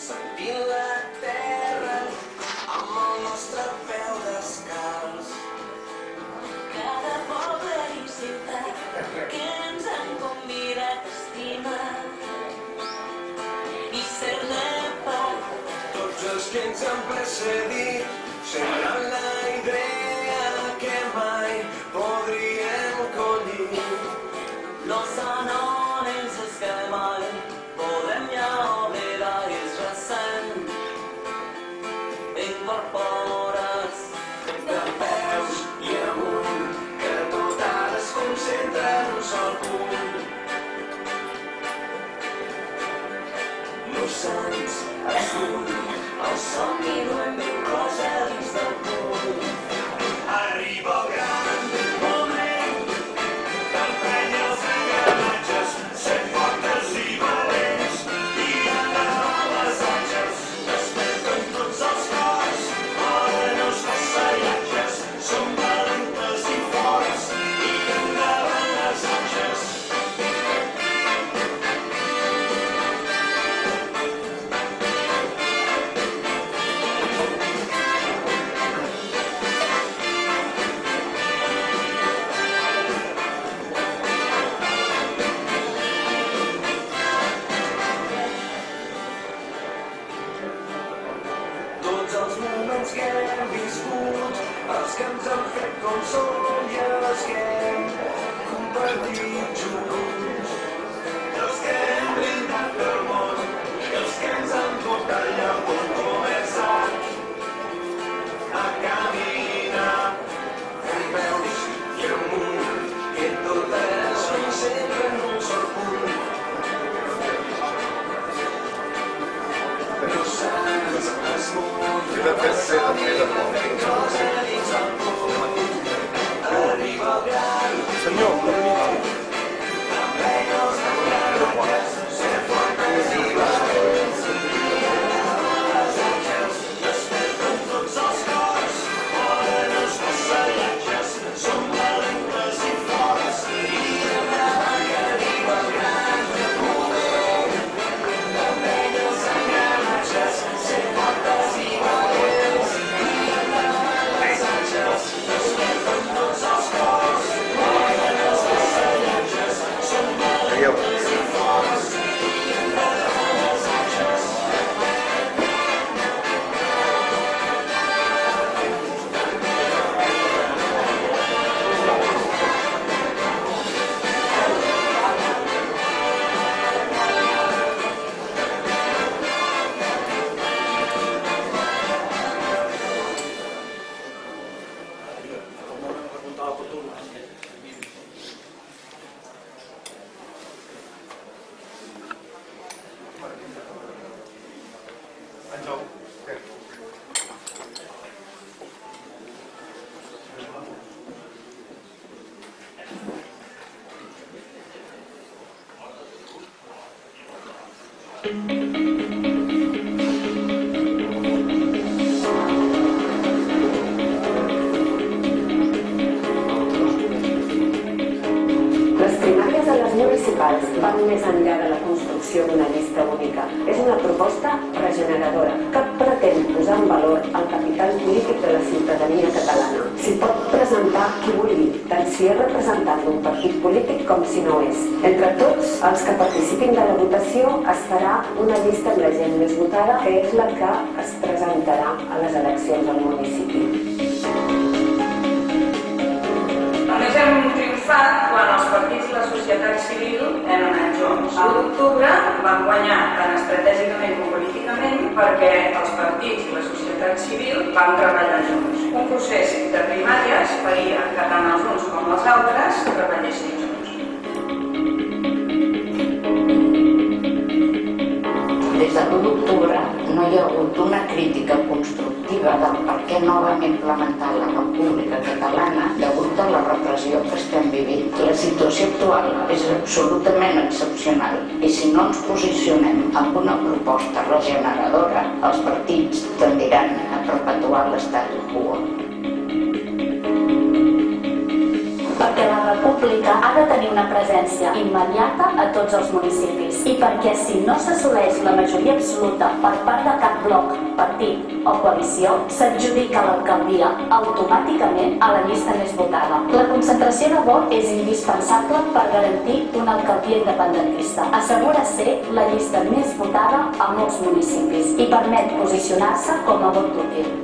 sentint la terra amb el nostre peu descalç. Cada poble i ciutat que ens han convidat a estimar i ser-ne part. Tots els que ens han precedit semblant la idea que mai podríem collir. No són honestos que mai podem ja oblidar i és recent. Incorpores de peus i amunt, que tot ara es concentra en un sol punt. Nosaltres escull el somni duem ben cosa dins del punt. Arriba el gran moment d'empènyer els engranatges, ser fortes i valents, tirant les noves atxes. Desperten tots els cors, moren els vassallatges, som valentes i forts, i endavant les atxes. Tots els moments que hem viscut, els que ens han fet com som i els que hem compartit junts, els que hem brindat pel món i els que ens han portat lloc on començar a caminar fent peus i amunt, que tot es concentra en un sol punt. Nosaltres esmunt, arriba el gran Senyor, empeny els engranatges, ser fortes i valents, les àngels desperten tots els cors, moren els vassallatges, som valentes i forts, i endavant que arriba el gran moment d'empeny els engranatges, ser fortes i valents, i endavant les àngels desperten tots els cors, moren els vassallatges, som valentes i forts, i endavant les àngels. Les primàries a les municipals van més enllà de la construcció d'una llista única. És una proposta regeneradora que pretén posar en valor el capital polític de la ciutadania catalana. S'hi pot presentar qui vulgui, tant si és representant d'un partit polític com si no és. Entre tots els que participin de la votació es farà una llista amb la gent més votada, que és la que es presentarà a les eleccions al municipi. Només hem triomfat quan els partits i la societat civil hem anat junts. A l'octubre vam guanyar tant estratègicament com políticament perquè els partits i la societat civil vam treballar junts. Un procés de primàries faria que tant els uns com els altres treballessin junts. Des de l'1 d'octubre no hi ha hagut una crítica constructiva del per què no vam implementar la República Catalana degut a la repressió que estem vivint. La situació actual és absolutament excepcional i si no ens posicionem amb una proposta regeneradora, els partits tendiran a perpetuar l'statu quo. Perquè la República pública ha de tenir una presència immediata a tots els municipis i perquè si no s'assoleix la majoria absoluta per part de cap bloc, partit o coalició, s'adjudica l'alcaldia automàticament a la llista més votada. La concentració de vot és indispensable per garantir una alcaldia independentista. Assegura ser la llista més votada a molts municipis i permet posicionar-se com a vot útil.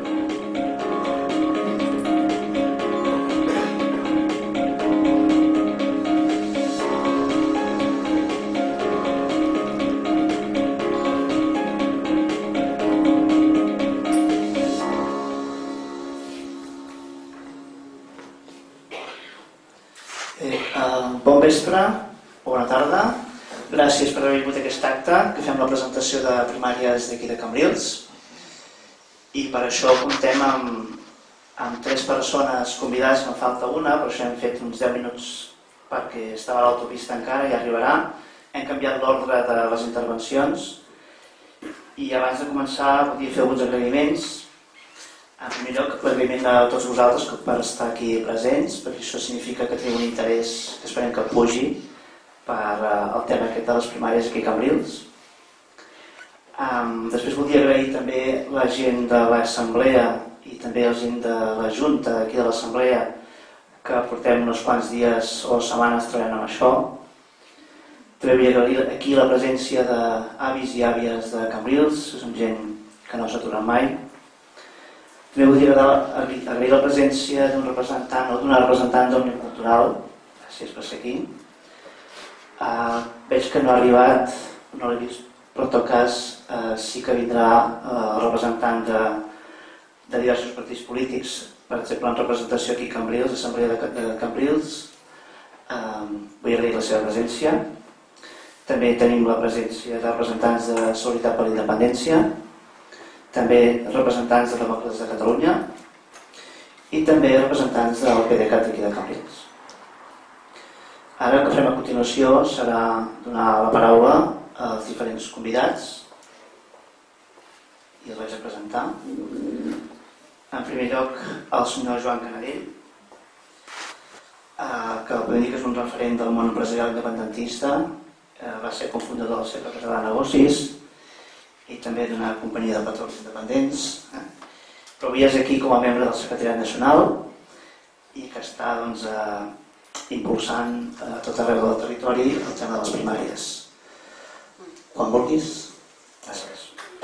Bon vespre, bona tarda. Gràcies per haver vingut a aquest acte, que fem la presentació de primàries d'aquí de Cambrils. I per això comptem amb 3 persones convidades, me'n falta una, per això hem fet uns 10 minuts perquè estava a l'autopista encara i arribarà. Hem canviat l'ordre de les intervencions i abans de començar volia fer alguns agraïments. En primer lloc, l'agraïment a tots vosaltres per estar aquí presents, perquè això significa que teniu un interès que esperem que pugi per el tema aquest de les primàries aquí a Cambrils. Després volia agrair també la gent de l'Assemblea i també la gent de la Junta aquí de l'Assemblea que portem uns quants dies o setmanes treballant amb això. També vull agrair aquí la presència d'avis i àvies de Cambrils, que són gent que no s'aturen mai. També volia agrair la presència d'un representant o d'una representant d'Òmnium Cultural. Gràcies per ser aquí. Veig que no ha arribat, no l'he vist, però en tot cas sí que vindrà el representant de diversos partits polítics, per exemple en representació aquí a Cambrils, Assemblea de Cambrils. Vull agrair la seva presència. També tenim la presència de representants de Solidaritat per la Independència, també representants de Demòcrates de Catalunya i també representants del PDeCAT d'aquí de Cambrils. Ara el que farem a continuació serà donar la paraula als diferents convidats i els vaig a presentar. En primer lloc, el senyor Joan Canadell, que podem dir que és un referent del món empresarial independentista, va ser cofundador del Cercle Català de Negocis i també d'una companyia de petròleos independents, però avui és aquí com a membre del Secretariat Nacional i que està impulsant a tot arreu del territori el tema de les primàries. Quan vulguis. Gràcies.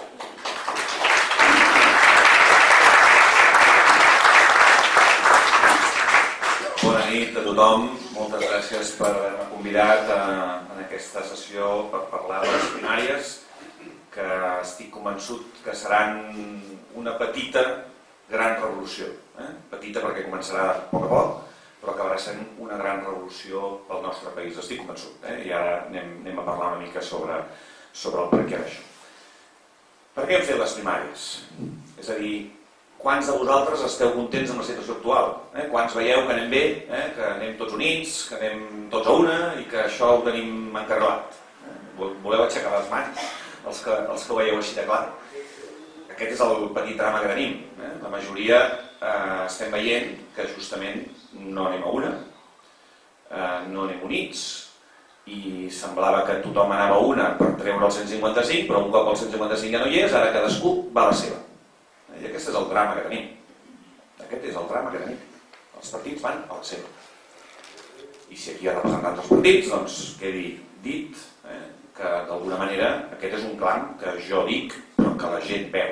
Bona nit a tothom. Moltes gràcies per haver-me convidat en aquesta sessió per parlar de les primàries, que estic convençut que seran una petita gran revolució. Petita perquè començarà a poc, però acabarà sent una gran revolució pel nostre país, estic convençut. I ara anem a parlar una mica sobre el perquè d'això. Per què hem fet les primàries? És a dir, quants de vosaltres esteu contents amb la situació actual? Quants veieu que anem bé, que anem tots units, que anem tots a una i que això ho tenim encarrelat? Voleu aixecar les mans? Els que ho veieu així de clar. Aquest és el petit drama que tenim. La majoria estem veient que justament no anem a una, no anem units, i semblava que tothom anava a una per treure el 155, però un cop el 155 ja no hi és, ara cadascú va a la seva. I aquest és el drama que tenim. Aquest és el drama que tenim. Els partits van a la seva. I si aquí hi ha representants dels partits, doncs quedi dit que d'alguna manera aquest és un clam que jo dic però que la gent veu.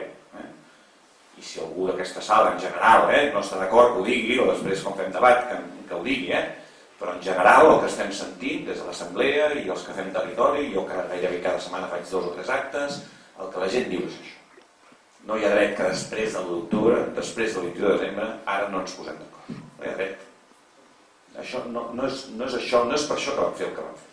I si algú d'aquesta sala en general no està d'acord que ho digui, o després quan fem debat que ho digui, però en general el que estem sentint des de l'Assemblea i els que fem territori, jo que gairebé cada setmana faig 2 o 3 actes, el que la gent diu és això. No hi ha dret que després de l'1 d'octubre, després del 21 de desembre, ara no ens posem d'acord. No hi ha dret. Això no és això, no és per això que vam fer el que vam fer.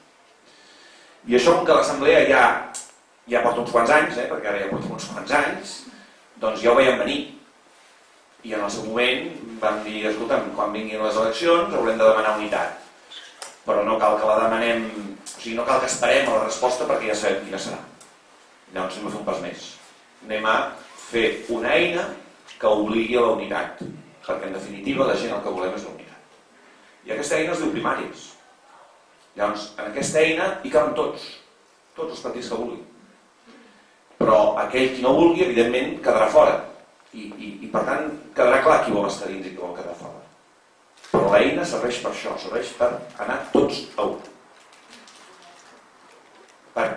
I això, com que l'Assemblea ja porta uns quants anys, perquè ara ja porta uns quants anys, doncs ja ho veiem venir. I en el seu moment vam dir, escolta'm, quan vinguin les eleccions haurem de demanar unitat. Però no cal que la demanem, o sigui, no cal que esperem a la resposta perquè ja sabem quina serà. Llavors anem a fer un pas més. Anem a fer una eina que obligui a la unitat, perquè en definitiva la gent el que volem és la unitat. I aquesta eina es diu primàries. Llavors, en aquesta eina hi caben tots els partits que vulguin. Però aquell qui no vulgui, evidentment, quedarà fora. I per tant, quedarà clar qui vol estar dins i qui vol quedar fora. Però l'eina serveix per això, serveix per anar tots a un. Per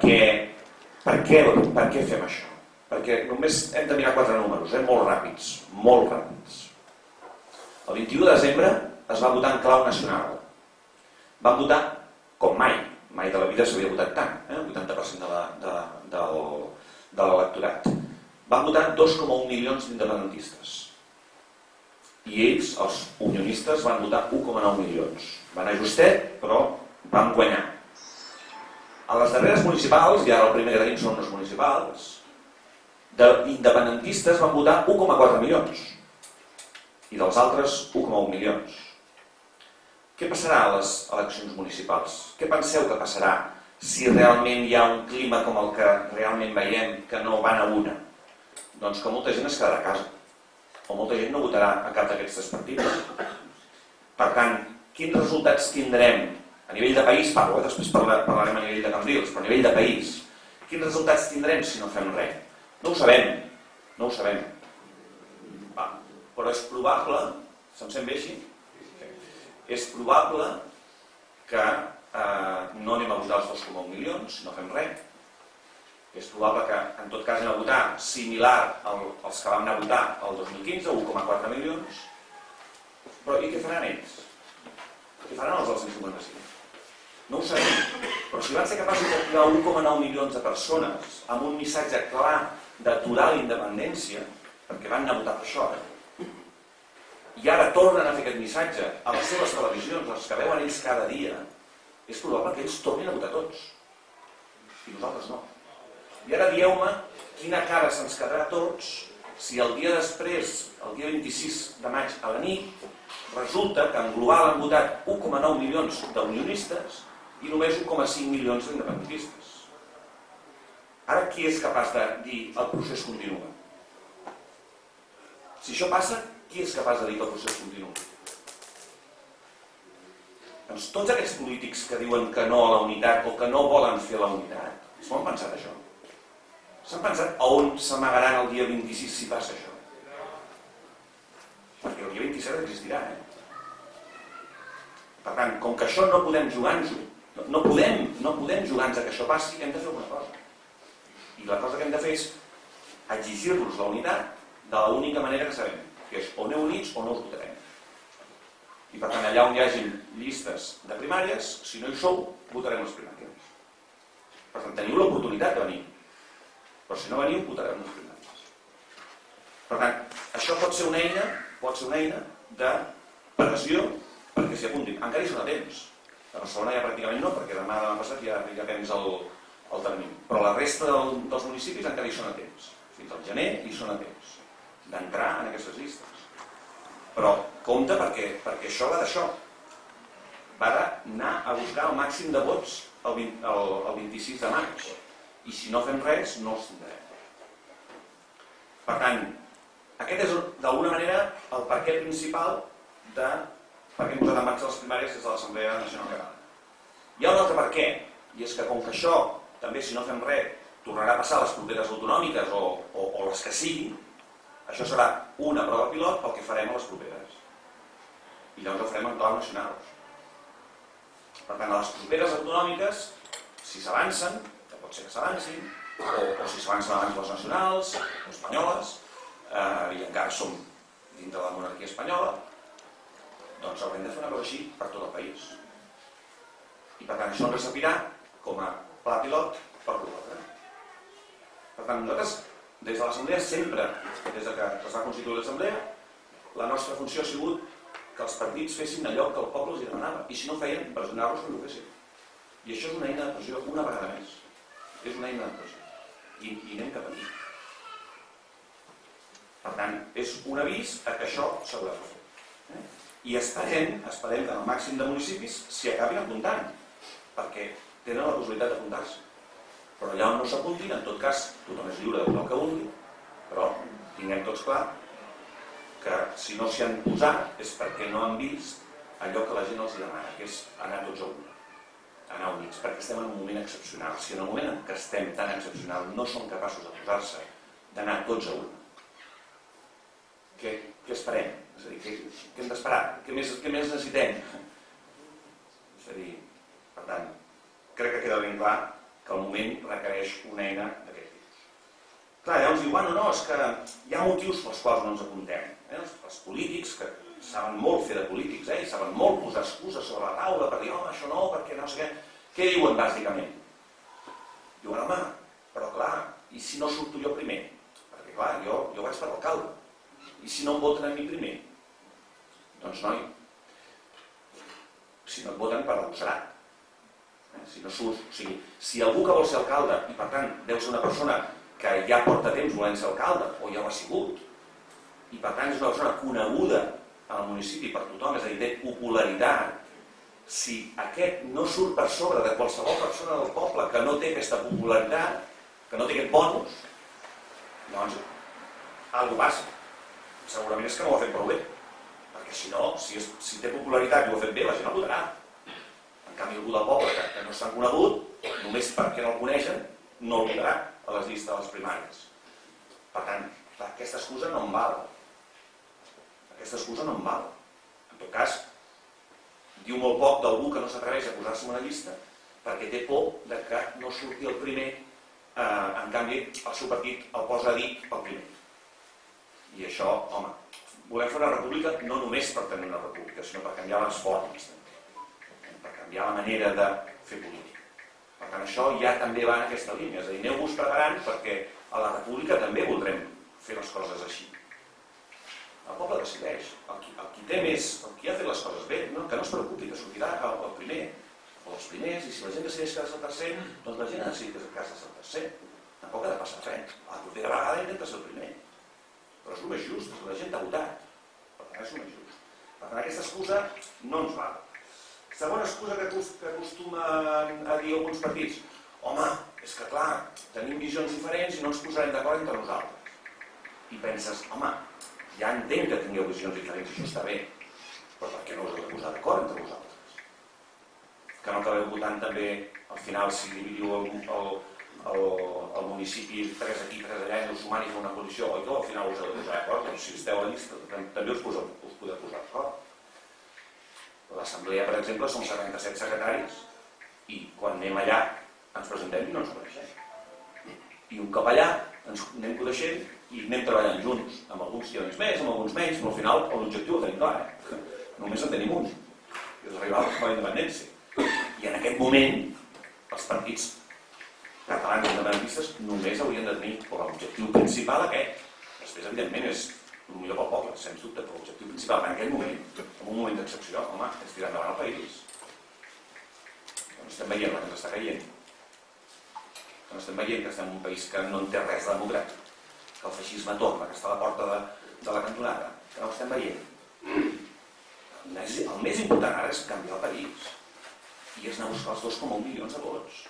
què fem això? Perquè només hem de mirar 4 números, molt ràpids, molt ràpids. El 21 de desembre es va votar en clau nacional. Van votar com mai de la vida s'havia votat tant, el 80% de l'electorat. Van votar 2,1 milions d'independentistes. I ells, els unionistes, van votar 1,9 milions. Van anar justet, però van guanyar. A les darreres municipals, i ara el primer que tenim són les municipals, d'independentistes van votar 1,4 milions i dels altres 1,1 milions. Què passarà a les eleccions municipals? Què penseu que passarà si realment hi ha un clima com el que realment veiem que no van a una? Doncs que molta gent es quedarà a casa o molta gent no votarà a cap d'aquests 3 partits. Per tant, quins resultats tindrem a nivell de país? Després parlarem a nivell de Cambrils, però a nivell de país. Quins resultats tindrem si no fem res? No ho sabem. Però és probable, se'm sent bé així? És probable que no anem a votar els 2,1 milions si no fem res. És probable que en tot cas anem a votar similar als que vam anar a votar el 2015, 1,4 milions. Però i què faran ells? Què faran els del 155? No ho sabem. Però si van ser capaços d'activar 1,9 milions de persones amb un missatge clar d'aturar la independència, perquè van anar a votar per això, i ara tornen a fer aquest missatge a les seves televisions, els que veuen ells cada dia, és probable que ells tornin a votar tots. I nosaltres no. I ara dieu-me quina cara se'ns quedarà a tots si el dia després, el dia 26 de maig a la nit, resulta que en global han votat 1,9 milions d'unionistes i només 1,5 milions d'independentistes. Ara qui és capaç de dir el procés continua? Si això passa, qui és capaç de dir que el procés continua? Doncs tots aquests polítics que diuen que no a la unitat o que no volen fer la unitat, s'ho han pensat això? S'han pensat a on s'amagaran el dia 26 si passa això? Perquè el dia 27 existirà, Per tant, com que això no podem jugar-nos-ho, no podem jugar-nos a que això passi, hem de fer una cosa. I la cosa que hem de fer és exigir-los la unitat de l'única manera que sabem, que és o aneu units o no us votarem. I per tant, allà on hi hagi llistes de primàries, si no hi sou, votarem les primàries. Per tant, teniu l'oportunitat de venir. Però si no veniu, votarem les primàries. Per tant, això pot ser una eina de pressió perquè s'hi apuntin. Encara hi són a temps. A Barcelona ja pràcticament no, perquè demà passat ja tens el termini. Però la resta dels municipis encara hi són a temps. Fins al gener hi són a temps d'entrar en aquestes llistes. Però compte perquè això va d'això. Va d'anar a buscar el màxim de vots el 26 de maig. I si no fem res, no els tindrem. Per tant, aquest és d'alguna manera el perquè principal de per què hem posat en marxa les primàries des de l'Assemblea Nacional Catalana. Hi ha un altre per què, i és que com que això, també si no fem res, tornarà a passar a les properes autonòmiques o les que siguin, això serà una prova pilot pel que farem a les properes. I llavors ho farem en clau nacional. Per tant, a les properes autonòmiques, si s'avancen, que pot ser que s'avancin, o si s'avancen abans les nacionals o espanyoles, i encara som dintre de la monarquia espanyola, doncs haurem de fer una cosa així per tot el país. I per tant això ens servirà com a pla pilot per l'altre. Per tant, nosaltres, des de l'Assemblea, sempre, des que es va constituir l'Assemblea, la nostra funció ha sigut que els partits fessin allò que el poble els demanava. I si no feien, pressionar-los que no ho fessin. I això és una eina de pressió una vegada més. És una eina de pressió. I anem cap aquí. Per tant, és un avís a que això s'haurà de fer. I esperem que en el màxim de municipis s'hi acabin apuntant, perquè tenen la possibilitat d'apuntar-se. Però allà on no s'apuntin, en tot cas, tothom és lliure de votar el que vulgui, però tinguem tots clar que si no s'hi han posat és perquè no han vist allò que la gent els demana, que és anar tots a una. anar units, perquè estem en un moment excepcional. Si en el moment en què estem tan excepcional no són capaços de posar-se, d'anar tots a una, què esperem? És a dir, què hem d'esperar? Què més necessitem? És a dir, per tant, crec que queda ben clar que el moment requereix una eina d'aquest tipus. Clar, llavors diu, bueno, no, és que hi ha motius pels quals no ens apuntem. Els polítics, que saben molt fer de polítics, i saben molt posar excuses sobre la taula per dir, home, això no, perquè no sé què. Què diuen, bàsicament? Diuen, home, però clar, i si no surto jo primer? Perquè clar, jo vaig per l'alcalde. I si no em voten a mi primer? Doncs noi, si no et voten, per algú serà. Si no surts, o sigui, si algú que vol ser alcalde, i per tant deu ser una persona que ja porta temps volent ser alcalde, o ja ho ha sigut, i per tant és una persona coneguda al municipi per tothom, és a dir, té popularitat, si aquest no surt per sobre de qualsevol persona del poble que no té aquesta popularitat, que no té aquest bonus, llavors alguna cosa passa. Segurament és que no ho ha fet prou bé, perquè si no, si té popularitat i ho ha fet bé, la gent el votarà. En canvi, algú del poble que no s'han conegut, només perquè no el coneixen, no el votarà a les llistes de les primàries. Per tant, aquesta excusa no em val. Aquesta excusa no em val. En tot cas, diu molt poc d'algú que no s'atreveix a posar-se en una llista perquè té por de que no surti el primer, en canvi el seu partit el posa a dit el primer. I això, home, volem fer una república no només per tenir una república, sinó per canviar les formes, per canviar la manera de fer política. Per tant, això ja també va en aquesta línia, és a dir, aneu-vos preparant perquè a la república també voldrem fer les coses així. El poble decideix. El qui té més, el qui ha fet les coses bé, que no es preocupi, que sortirà el primer o els primers, i si la gent decideix quedar-se el tercer, doncs la gent ha decidit quedar-se el tercer. Tampoc ha de passar res. La propera vegada intenta ser el primer. Però és el més just, la gent t'ha votat. Per tant, és el més just. Per tant, aquesta excusa no ens val. Segona excusa que acostumen a dir alguns partits. Home, és que clar, tenim visions diferents i no ens posarem d'acord entre nosaltres. I penses, home, ja entenc que tingueu visions diferents, això està bé, però per què no us heu de posar d'acord entre vosaltres? Que no acabeu votant també, al final, si dividiu el municipi 3 aquí, 3 allà, i us sumant i fer una coalició, oi que al final us heu de posar d'acord? Doncs si esteu a la llista, també us podeu posar d'acord. L'assemblea, per exemple, som 77 secretaris, i quan anem allà ens presentem i no ens coneixem. I un cop allà ens anem coneixent i anem treballant junts, amb alguns guions més, amb alguns menys, però al final l'objectiu el tenim clar, només en tenim un, que és arribar a la independència. I en aquest moment, els partits catalans independentistes només haurien de tenir com a objectiu principal aquest. Després, evidentment, és el millor pel poble, sens dubte, però l'objectiu principal en aquest moment, en un moment d'excepció, home, és tirar endavant el país. Estem veient la que ens està caient. Estem veient que estem en un país que no en té res de democràtic, que el feixisme torna, que està a la porta de la cantonada, que no ho estem veient. El més important ara és canviar el país i és anar a buscar els 2,1 milions de vots.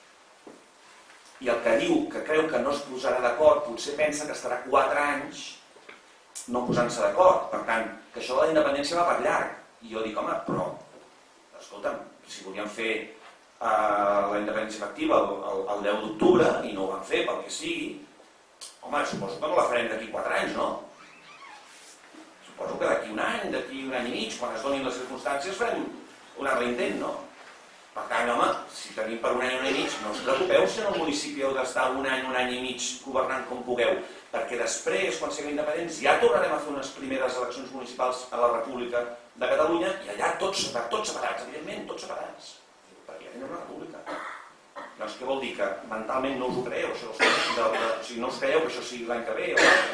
I el que diu que creu que no es posarà d'acord potser pensa que estarà 4 anys no posant-se d'acord. Per tant, que això de la independència va per llarg. I jo dic, home, però, escolta'm, si volíem fer la independència efectiva el 10 d'octubre i no ho van fer pel que sigui, home, suposo que no la farem d'aquí 4 anys, no? Suposo que d'aquí un any i mig, quan es donin les circumstàncies, farem un altre intent, no? Per tant, home, si tenim per un any i mig, no us preocupeu si en el municipi heu d'estar un any i mig governant com pugueu, perquè després, quan siguem independents, ja tornarem a fer unes primeres eleccions municipals a la República de Catalunya i allà tots separats, evidentment, tots separats. Perquè ja tenim una república. Llavors, què vol dir? Que mentalment no us ho creieu, això? O sigui, no us creieu que això sigui l'any que ve?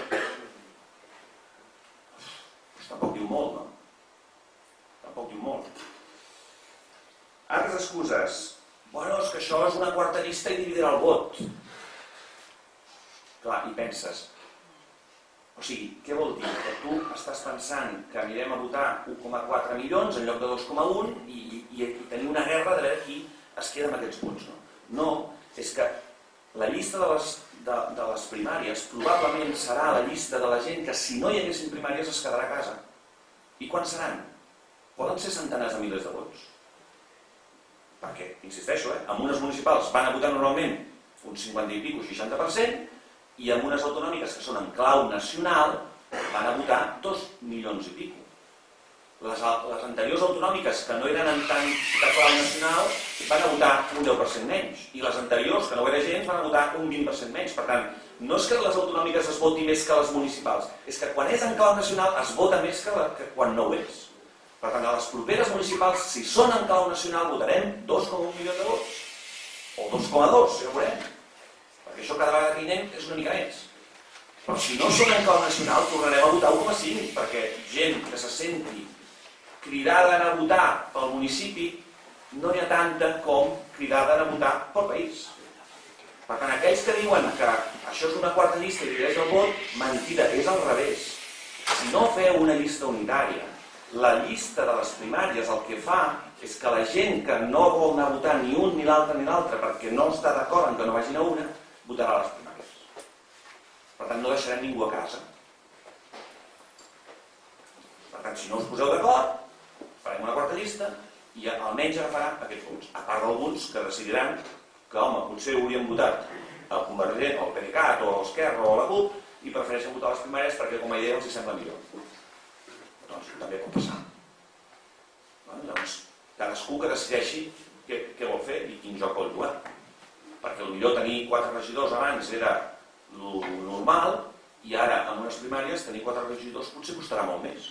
Pues tampoc diu molt, no? Tampoc diu molt. Altres excuses. Bueno, és que això és una quarta llista i dividirà el vot. Clar, i penses, o sigui, què vol dir? Que tu estàs pensant que anirem a votar 1,4 milions en lloc de 2,1 i tenir una guerra de veure qui es queda amb aquests vots, no? No, és que la llista de les primàries probablement serà la llista de la gent que si no hi haguessin primàries es quedarà a casa. I quants seran? Poden ser centenars de milers de vots. perquè, insisteixo, en unes municipals van a votar normalment un 50 i pico, 60%, i en unes autonòmiques que són en clau nacional van a votar 2 milions i pico. Les anteriors autonòmiques, que no eren en tant de clau nacional, van a votar un 10% menys, i les anteriors, que no era gens, van a votar un 20% menys. Per tant, no és que les autonòmiques es voti més que les municipals, és que quan és en clau nacional es vota més que quan no ho és. Per tant, a les properes municipals, si són en clau nacional, votarem 2,1 milions de vots, o 2,2, ja ho veurem, perquè això cada vegada que hi anem és una mica més. Però si no són en clau nacional, tornarem a votar 1,5, perquè gent que se senti cridada a votar pel municipi no n'hi ha tanta com cridada a votar pel país. Per tant, aquells que diuen que això és una quarta llista i divideix el vot, mentida, és al revés. Si no feu una llista unitària, la llista de les primàries el que fa és que la gent que no vol anar a votar ni un ni l'altre perquè no està d'acord en que no vagin a una, votarà a les primàries. Per tant, no deixarem ningú a casa. Per tant, si no us poseu d'acord, farem una quarta llista i almenys agafarà aquests vots. A part d'alguns que decidiran que, home, potser haurien votat el Convergent, o el PDeCAT, o l'Esquerra, o la CUP, i prefereixen votar les primàries perquè com a idea els sembla millor. Doncs també pot passar. Llavors, cadascú que decideixi què vol fer i quin joc vol jugar. Perquè potser tenir 4 regidors abans era el normal i ara, en unes primàries, tenir 4 regidors potser costarà molt més.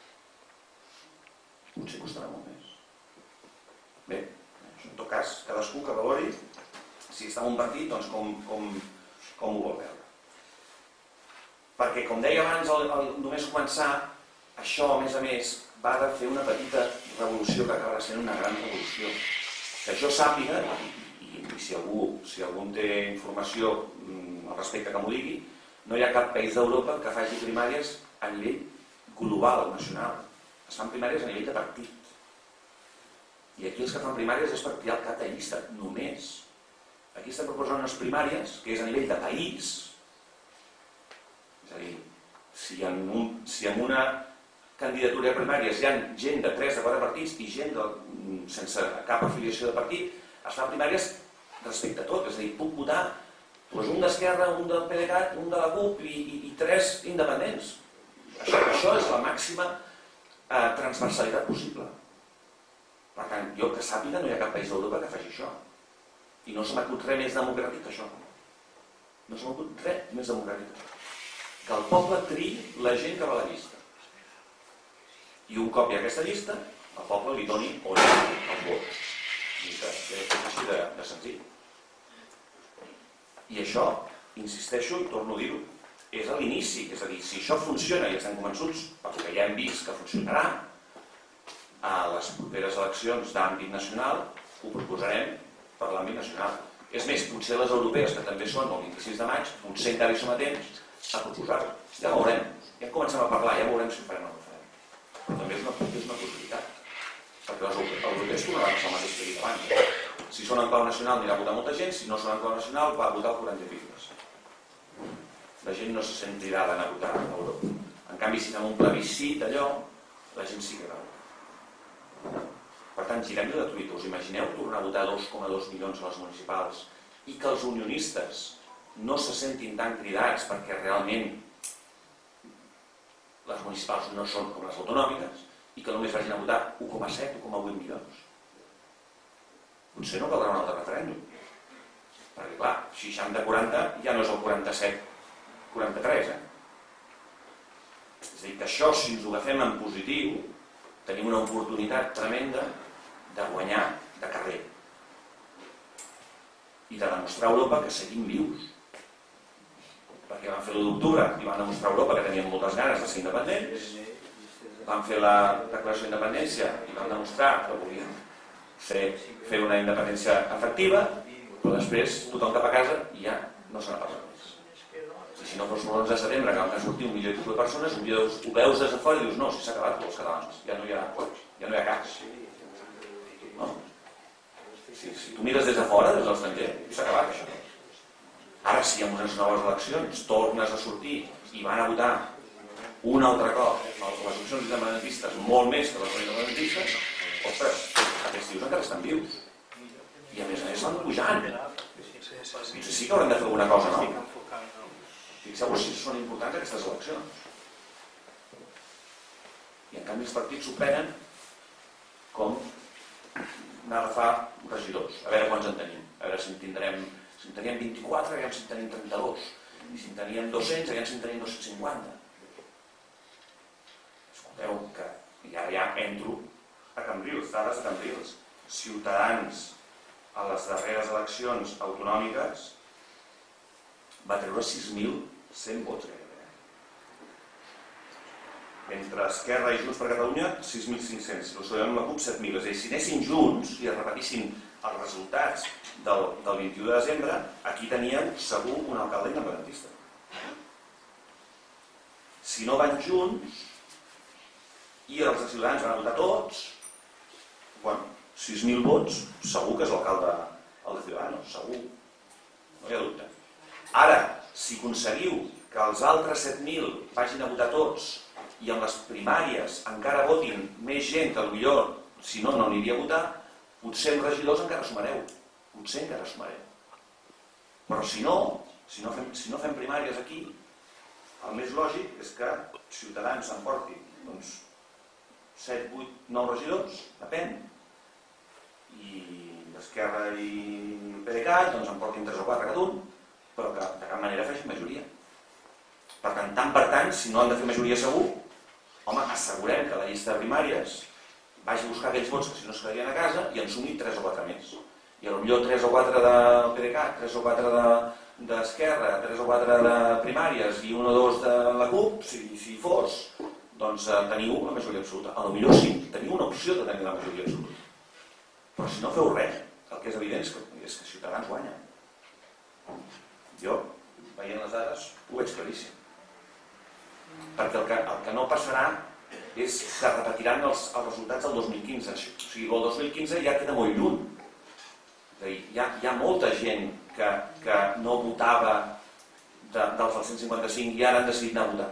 Potser costarà molt més. Bé, en tot cas, cadascú que valori si està en un partit, doncs com ho vol veure. Perquè, com deia abans, només començar, això, a més, va de fer una petita revolució que acabarà sent una gran revolució. Que jo sàpiga, i si algú té informació al respecte que m'ho digui, no hi ha cap país d'Europa que faci primàries a nivell global o nacional. Es fan primàries a nivell de partit. I aquí els que fan primàries és per triar el cap de llista, només. Aquí estem proposant unes primàries que és a nivell de país. És a dir, si en una candidatura de primàries hi ha gent de 3 de 4 partits i gent sense cap afiliació de partit, es fan primàries respecte a tot. És a dir, puc votar un d'Esquerra, un del PDeCAT, un de la CUP i 3 independents. Això és la màxima transversalitat possible. Per tant, jo que sàpiga no hi ha cap país d'Europa que faci això. I no se m'acut res més democràtic que això. No se m'acut res més democràtic que això. Que el poble triï la gent que va a la llista. I un cop hi ha aquesta llista, el poble li doni o no els vots. I que és així de senzill. I això, insisteixo i torno a dir-ho, és a l'inici, és a dir, si això funciona i estem convençuts, perquè ja hem vist que funcionarà, a les properes eleccions d'àmbit nacional ho proposarem per l'àmbit nacional. És més, potser les europees, que també són el 26 de maig, potser encara hi som a temps a proposar-ho. Ja veurem, ja comencem a parlar, ja veurem si ho farem o no ho farem. Però també és una possibilitat, perquè les europees tornaran a ser el mateix que he dit abans. Si són en clau nacional anirà a votar molta gent, si no són en clau nacional va a votar el 40%. La gent no se sentirà d'anar a votar a Europa. En canvi, si fem un plebiscit allò, la gent sí que va votar. Per tant, girem-ho de Twitter. Us imagineu tornar a votar 2,2 milions a les municipals i que els unionistes no se sentin tan cridats perquè realment les municipals no són com les autonòmiques i que només vagin a votar 1,7, 1,8 milions. Potser no caldrà un altre referèndum. Perquè, clar, 60-40 ja no és el 47-43, És a dir, que això, si ens ho agafem en positiu, tenim una oportunitat tremenda de guanyar de carrer i de demostrar a Europa que seguim vius. Perquè van fer l'1 d'octubre i van demostrar a Europa que tenien moltes ganes de ser independents, van fer la declaració d'independència i van demostrar que volien fer una independència efectiva, però després tothom cap a casa i ja no se n'ha parlat més. I si no fos l'11 de setembre, que van sortir 1 milió i escaig de persones, ho veus des de fora i dius, no, si s'ha acabat pels catalans, ja no hi ha cas. No? Si tu mires des de fora, des de l'estranger, s'ha acabat això. Ara, si amb unes noves eleccions tornes a sortir i van a votar un altre cop les opcions independentistes molt més que les independentistes, ostres, aquests tios encara estan vius. estan pujant. Potser sí que haurem de fer alguna cosa, no? Fixeu-vos si són importants aquestes eleccions. I en canvi els partits s'ho prenen com anar a agafar regidors, a veure quants en tenim, a veure si en teníem 24, aviam si en tenim 32, i si en teníem 200, aviam si en tenim 250. Escolteu, que ja entro a Cambrils, dades de Cambrils. Ciutadans a les darreres eleccions autonòmiques va treure 6.100 vots gairebé. Entre Esquerra i Junts per Catalunya, 6.500. Si ho sabem la CUP, 7.000. És a dir, si anessin junts i es repetissin els resultats del 21 de desembre, aquí teníem segur un alcalde independentista. Si no van junts i els de Ciutadans van votar tots, bueno, 6.000 vots, segur que és l'alcalde el de Ciudadanos, segur. No hi ha dubte. Ara, si aconseguiu que els altres 7.000 vagin a votar tots i amb les primàries encara votin més gent que potser, si no, no aniria a votar, potser amb regidors encara sumareu. Potser encara sumareu. Però si no fem primàries aquí, el més lògic és que Ciutadans emporti 7, 8, 9 regidors, depèn, i Esquerra i PDeCAT en portin 3 o 4 cada un, però que de cap manera facin majoria. Per tant, si no han de fer majoria segur, home, assegurem que la llista de primàries vagi a buscar aquells vots que si no es quedarien a casa i en sumi 3 o 4 més. I potser 3 o 4 de PDeCAT, 3 o 4 d'Esquerra, 3 o 4 de primàries i 1 o 2 de la CUP, si fos, doncs teniu la majoria absoluta. Potser sí, teniu una opció de tenir la majoria absoluta. Però si no feu res, el que és evident és que Ciutadans guanya. Jo, veient les dades, ho veig claríssim. Perquè el que no passarà és que repetiran els resultats del 2015. O sigui, el 2015 ja queda molt lluny. És a dir, hi ha molta gent que no votava dels 155 i ara han decidit anar a votar.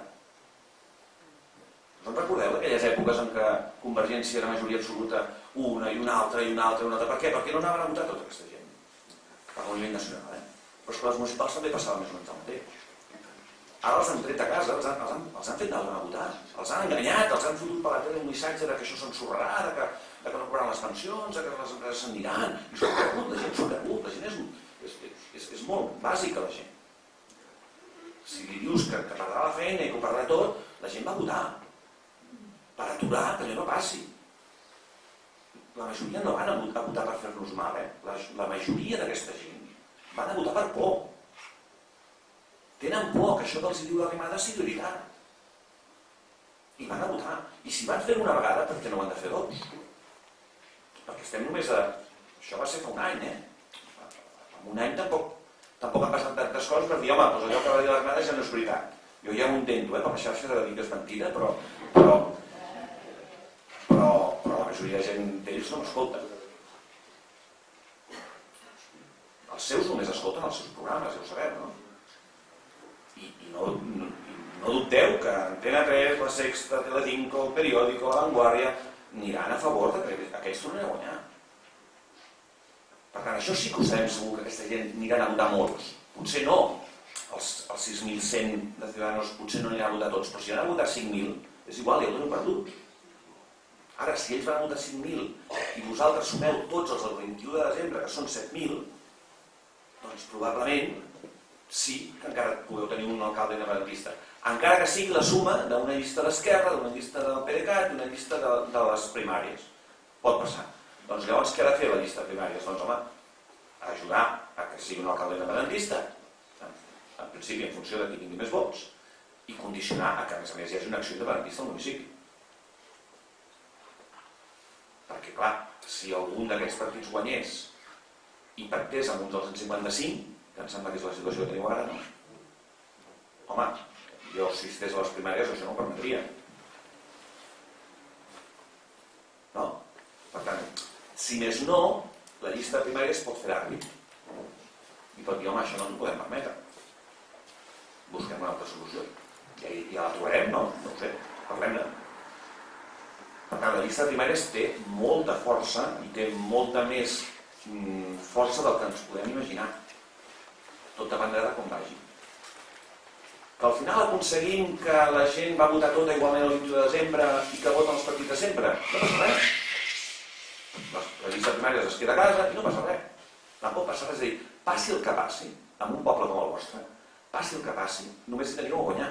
Us en recordeu d'aquelles èpoques en què Convergència era majoria absoluta, una i una altra i una altra i una altra? Per què? Perquè no anaven a votar tota aquesta gent. Per a nivell nacional, Però és que les municipals també passava més o menys el mateix. Ara els han tret a casa, els han fet anar a votar, els han enganyat, els han fotut per la tele un missatge que això s'ensorrarà, que no cobraran les pensions, que les empreses se'n aniran. I s'ho ha perdut, la gent és molt bàsica, la gent. Si li dius que perdrà la feina i que ho perdrà tot, la gent va votar per aturar que allò no passi. La majoria no van a votar per fer-nos mal, La majoria d'aquesta gent van a votar per por. Tenen por que això que els diu l'Arrimada sigui veritat. I van a votar. I si van fer-ho una vegada, per què no ho han de fer dos? Perquè estem només a... Això va ser fa un any, En un any tampoc han passat tantes coses per dir, home, doncs allò que va dir l'Arrimada ja no és veritat. Jo ja ho intento, per la xarxa de dir que és mentida, però la majoria de gent d'ells no m'escolta. Els seus només escolten els seus programes, ja ho sabeu, no? I no dubteu que Antena 3, La Sexta, Telecinco, El Periódico, La Vanguardia aniran a favor que aquests tornin a guanyar. Per tant, això sí que ho sabem segur, que aquesta gent aniran a votar molts. Potser no, els 6.100 de Ciudadanos potser no aniran a votar tots, però si aniran a votar 5.000, és igual, ja ho dono perdut. Ara, si ells van votar 5.000 i vosaltres sumeu tots els del 21 de desembre, que són 7.000, doncs probablement sí que encara podeu tenir un alcalde independentista. Encara que sigui la suma d'una llista d'Esquerra, d'una llista del PDeCAT, d'una llista de les primàries. Pot passar. Doncs llavors què ha de fer la llista de primàries? Doncs home, ajudar a que sigui un alcalde independentista, en principi en funció de qui tingui més vots, i condicionar a que a més hi hagi una acció independentista al municipi. Perquè clar, si algun d'aquests partits guanyés i pactés amb uns dels 155, que em sembla que és la situació que tenim ara, no? Home, jo si estigués a les primàries això no ho permetria. No? Per tant, si més no, la llista de primàries pot fer d'àrbit. I pot dir, home, això no ens ho podem permetre. Busquem una altra solució. I ja la trobarem, no? No ho sé, parlem-ne. Per tant, la llista de primàries té molta força i té molta més força del que ens podem imaginar. Tot dependrà de com vagi. Que al final aconseguim que la gent va votar tota igualment el 21 de desembre i que voten els partits de sempre, no passa res. La llista de primàries es queda a casa i no passa res. Tampoc passa res. És a dir, passi el que passi, en un poble com el vostre, passi el que passi, només hi teniu a guanyar.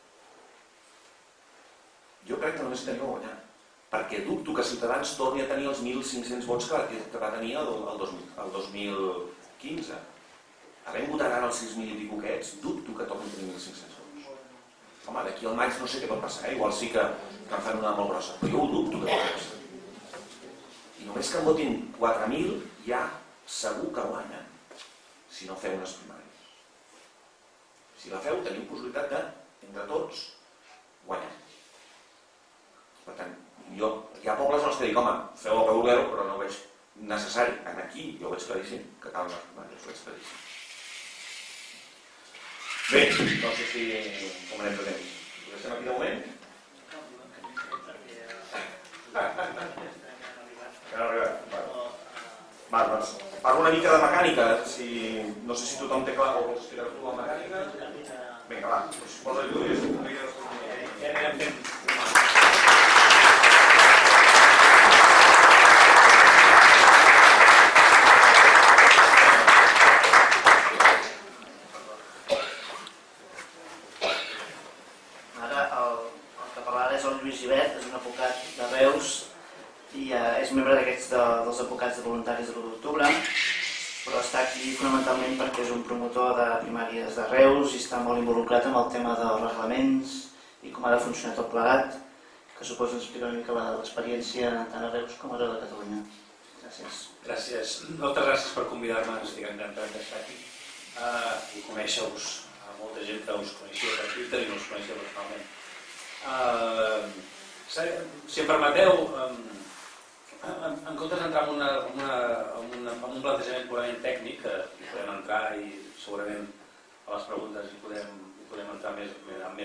Jo crec que només hi teniu a guanyar. Perquè dubto que Ciutadans torni a tenir els 1.500 vots que va tenir el 2015. Havent votat ara els 6.000 i pico aquests, dubto que torni a tenir 1.500 vots. Home, d'aquí al maig no sé què pot passar, igual sí que en fan una molt grossa, però jo ho dubto que pot passar. I només que en votin 4.000 ja segur que guanyen, si no feu unes primàries. Si la feu, teniu possibilitat de, entre tots, guanyar. Per tant, hi ha pobles en els que dic, home, feu el que vulgueu, però no ho veig necessari. Aquí jo ho veig claríssim, que cal unes primàries, ho veig claríssim. Bé, no sé si com anem de temps. Estem aquí de moment? Ja no arribat. Doncs parlo una mica de mecànica. No sé si tothom té clar o vols explicar tu la mecànica. Vinga, va, posa-hi tu i ja anirem fent. És un advocat de Reus i és membre dels advocats de voluntaris de l'1 d'octubre, però està aquí fonamentalment perquè és un promotor de primàries de Reus i està molt involucrat amb el tema dels reglaments i com ha de funcionar tot plegat, que suposo que explica una mica l'experiència tant a Reus com a arreu de Catalunya. Gràcies. Gràcies. Moltes gràcies per convidar-me, estic encantat d'estar aquí i conèixer-vos. Molta gent que us coneixia per Twitter i no us coneixia personalment. Si em permeteu, en comptes d'entrar en un plantejament purament tècnic, que hi podem entrar i segurament a les preguntes hi podem entrar amb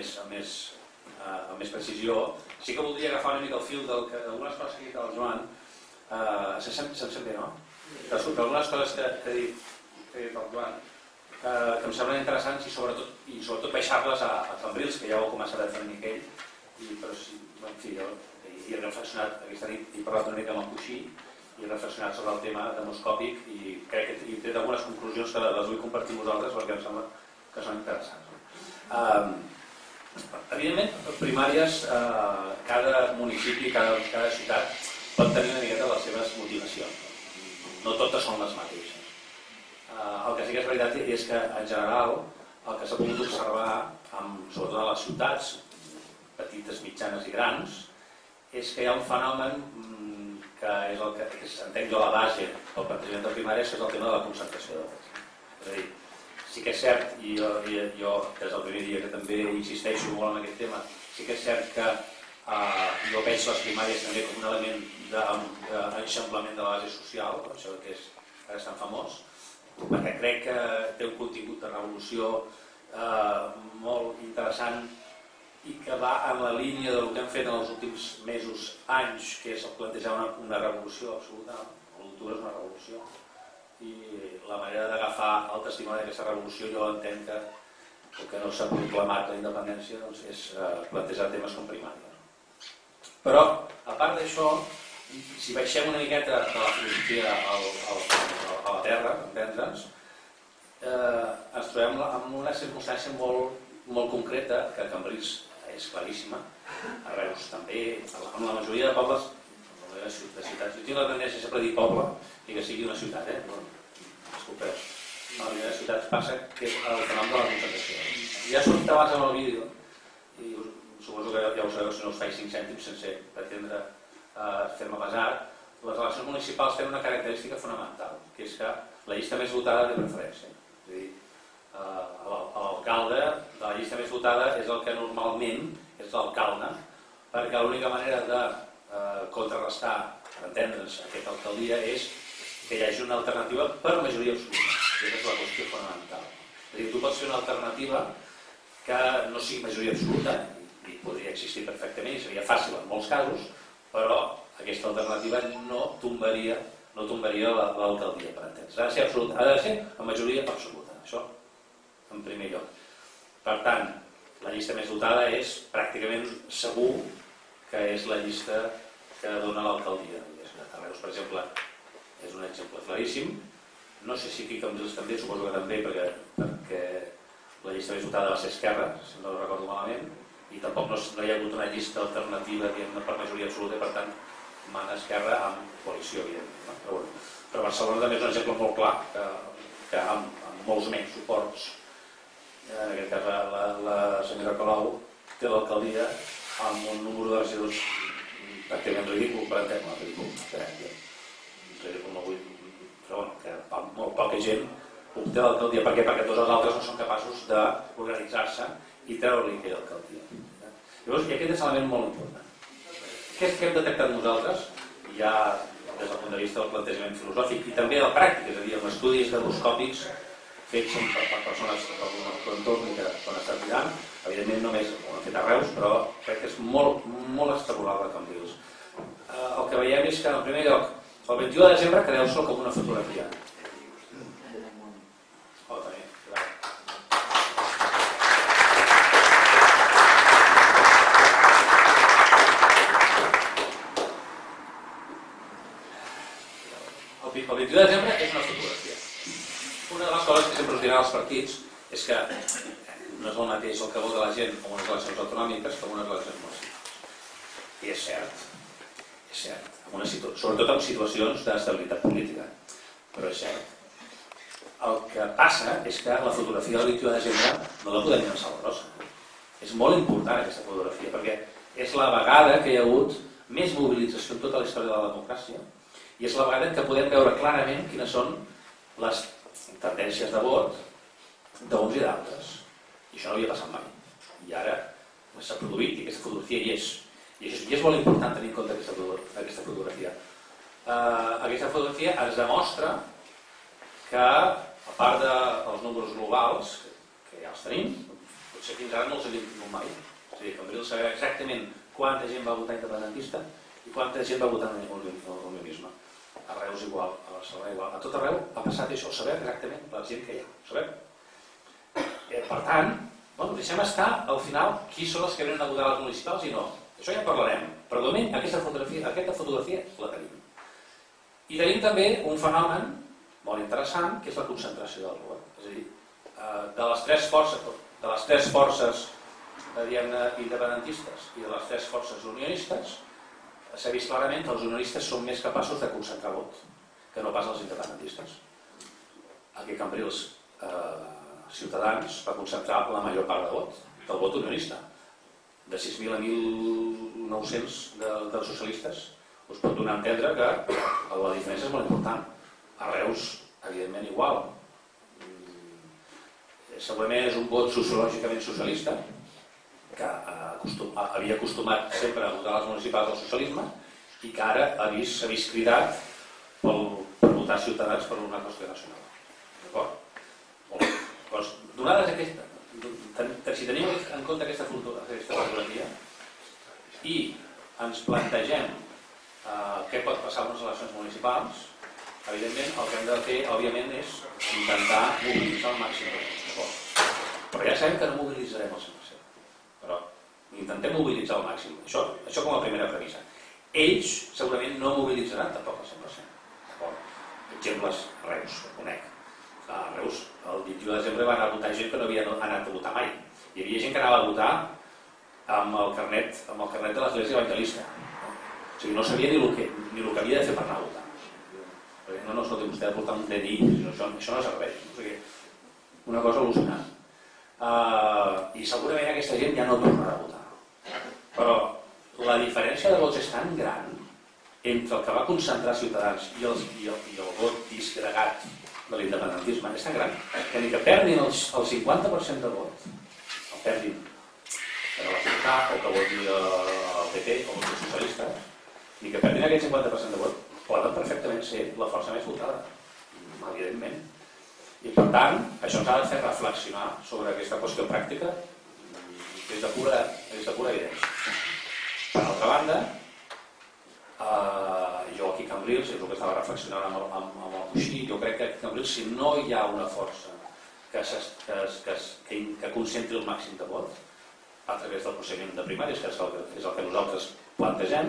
més precisió, sí que voldria agafar una mica el fil d'algunes coses que ha dit el Joan. Se'm sent bé, no? D'algunes coses que ha dit el Joan que em semblen interessants i sobretot baixar-les a Cambrils, que ja ho ha començat a fer una mica ell, però sí, en fi, jo he reflexionat aquesta nit, he parlat una mica amb el coixí i he reflexionat sobre el tema demoscòpic i crec que he tret algunes conclusions que les vull compartir amb vosaltres perquè em sembla que són interessants. Evidentment, primàries, cada municipi, cada ciutat pot tenir una miqueta les seves motivacions. No totes són les mateixes. El que sí que és veritat és que, en general, el que s'ha pogut observar, sobretot a les ciutats, petites, mitjanes i grans, és que hi ha un fenomen que és el que entenc jo la base del plantejament de primàries, que és el tema de la concentració de vots. És a dir, sí que és cert, i jo des del primer dia que també insisteixo molt en aquest tema, sí que és cert que jo veig les primàries també com un element d'enxamplament de la base social, això que és tan famós, perquè crec que té un contingut de revolució molt interessant i que va en la línia del que hem fet en els últims mesos, anys, que és plantejar una revolució absoluta. L'octubre és una revolució i la manera d'agafar el testimoni d'aquesta revolució jo entenc que, com que no s'ha proclamat la independència, doncs és plantejar temes com primària. Però, a part d'això, si baixem una miqueta de la filosofia a la terra, entendre'ns, ens trobem en una circumstància molt concreta, que a Cambrils és claríssima, a Reus també, en la majoria de pobles, en la majoria de ciutats. Jo tinc la tendència sempre a dir poble i que sigui una ciutat, disculpeu. En la majoria de ciutats passa que és el fenomen de la concentració. Ja ha sortit abans en el vídeo, i suposo que ja ho sabeu si no us faig 5 cèntims sense pretendre fer-me pesar, les eleccions municipals tenen una característica fonamental, que és que la llista més votada té preferència. És a dir, l'alcalde de la llista més votada és el que normalment és l'alcalde, perquè l'única manera de contrarrestar, per entendre'ns, aquesta alcaldia és que hi hagi una alternativa per majoria absoluta. Aquesta és la qüestió fonamental. És a dir, tu pots fer una alternativa que no sigui majoria absoluta, i podria existir perfectament, i seria fàcil en molts casos, però aquesta alternativa no tombaria no tombaria l'alcaldia, per entendre. Ha de ser absoluta, ha de ser la majoria absoluta, això en primer lloc. Per tant, la llista més dotada és pràcticament segur que és la llista que dona l'alcaldia. Reus, per exemple, és un exemple claríssim. No sé si aquí Cambrils també, suposo que també, perquè la llista més votada va ser Esquerra, si no ho recordo malament, i tampoc no hi ha hagut una llista alternativa per majoria absoluta, i per tant mana Esquerra amb coalició, evidentment. Però Barcelona també és un exemple molt clar, que amb molts menys suports, en aquest cas la senyora Colau té l'alcaldia amb un número de regidors pràcticament ridícul, per entendre, ridícul no vull, però bueno, que molt poca gent obté l'alcaldia. Per què? Perquè tots els altres no són capaços d'organitzar-se i treure-li aquella alcaldia. Llavors, i aquest és un element molt important. Què és que hem detectat nosaltres, ja des del punt de vista del plantejament filosòfic i també del pràctic, és a dir, amb estudis demoscòpics fets per persones del nostre entorn i que s'han estat mirant, evidentment només ho han fet a Reus, però crec que és molt extrapolable a Cambrils. El que veiem és que, en primer lloc, el 21 de desembre quedeu sol com una fotografia. També, clar. El 21 de desembre és una fotografia. Una de les coses que sempre us diran els partits és que no és el mateix el que vota la gent en unes eleccions autonòmiques que en unes eleccions municipals. I és cert, sobretot en situacions d'estabilitat política, però és cert. El que passa és que la fotografia del 21 de desembre no la podem llançar a la brossa. És molt important aquesta fotografia, perquè és la vegada que hi ha hagut més mobilització en tota la història de la democràcia i és la vegada en què podem veure clarament quines són les tendències de vot d'uns i d'altres. I això no havia passat mai. I ara s'ha produït i aquesta fotografia hi és. I és molt important tenir en compte aquesta fotografia. Aquesta fotografia ens demostra que, a part dels números globals, que ja els tenim, potser fins ara no els havíem tingut mai. És a dir, Cambrils saber exactament quanta gent va votar independentista i quanta gent va votar unionisme. A Reus igual, a Barcelona igual. A tot arreu ha passat això, saber exactament la gent que hi ha. Sabem? Per tant, deixem estar al final qui són els que venen a votar a les municipals i no. Això ja en parlarem, però de moment aquesta fotografia la tenim. I tenim també un fenomen molt interessant, que és la concentració del vot. És a dir, de les tres forces independentistes i de les tres forces unionistes, s'ha vist clarament que els unionistes són més capaços de concentrar vot que no pas els independentistes. Aquí a Cambrils, Ciutadans va concentrar la major part del vot unionista. De 6.000 a 1.900 dels socialistes, us pot donar a entendre que la diferència és molt important. A Reus, evidentment, igual. Segurament és un vot sociològicament socialista, que havia acostumat sempre a votar les municipals del socialisme i que ara s'ha vist cridat per votar Ciutadans per una qüestió nacional. D'acord? Doncs, donades aquestes, si tenim en compte aquesta fotografia i ens plantegem què pot passar en les eleccions municipals, evidentment el que hem de fer òbviament és intentar mobilitzar al màxim. Però ja sabem que no mobilitzarem al 100%, però intentem mobilitzar al màxim. Això com a primera premissa. Ells segurament no mobilitzaran tampoc al 100%. Exemples, Reus, ho conec. A Reus, el 21 de desembre van anar a votar gent que no havia anat a votar mai. Hi havia gent que anava a votar amb el carnet de l'Església Evangelista. O sigui, no sabia ni el que havia de fer per anar a votar. Perquè no, escolta, vostè ha de portar un DNI, això no serveix. O sigui, una cosa al·lucinant. I segurament aquesta gent ja no tornarà a votar. Però la diferència de vots és tan gran entre el que va concentrar Ciutadans i el vot disgregat de l'independentisme és tan gran que ni que perdin el 50% de vot, el perdin per la ciutat o que voti el PP o els socialistes, ni que perdin aquest 50% de vot, poden perfectament ser la força més votada, evidentment. I per tant, això ens ha de fer reflexionar sobre aquesta qüestió pràctica des de pura evidència. Per altra banda, jo aquí a Cambrils, és el que estava reflexionant amb el Coixí. Jo crec que a Cambrils, si no hi ha una força que concentri el màxim de vot a través del procediment de primàries, que és el que nosaltres plantegem,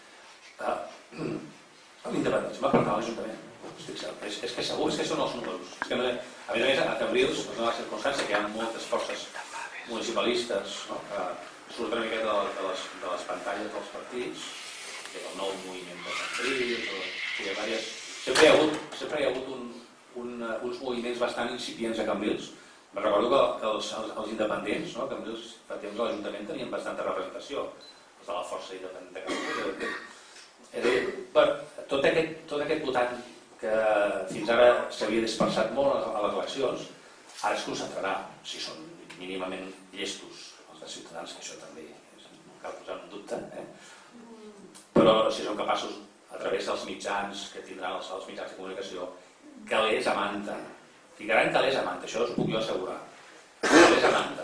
l'independentisme per tant a l'Ajuntament. És que segur, és que són els números. A més, a Cambrils, en la circumstància que hi ha moltes forces municipalistes que surten una miqueta de les pantalles dels partits, el nou moviment de Cambrils, sempre hi ha hagut uns moviments bastant incipients a Cambrils. Me recordo que els independents, a Cambrils, fa temps a l'Ajuntament tenien bastanta representació, els de la força independent de Cambrils. És a dir, tot aquest votant que fins ara s'havia dispersat molt a les eleccions, ara es concentrarà, si són mínimament llestos els de Ciutadans, que això també no cal posar en dubte, però si són capaços, a través dels mitjans que tindran els mitjans de comunicació, calés a manta, ficaran calés a manta, això us ho puc jo assegurar, calés a manta,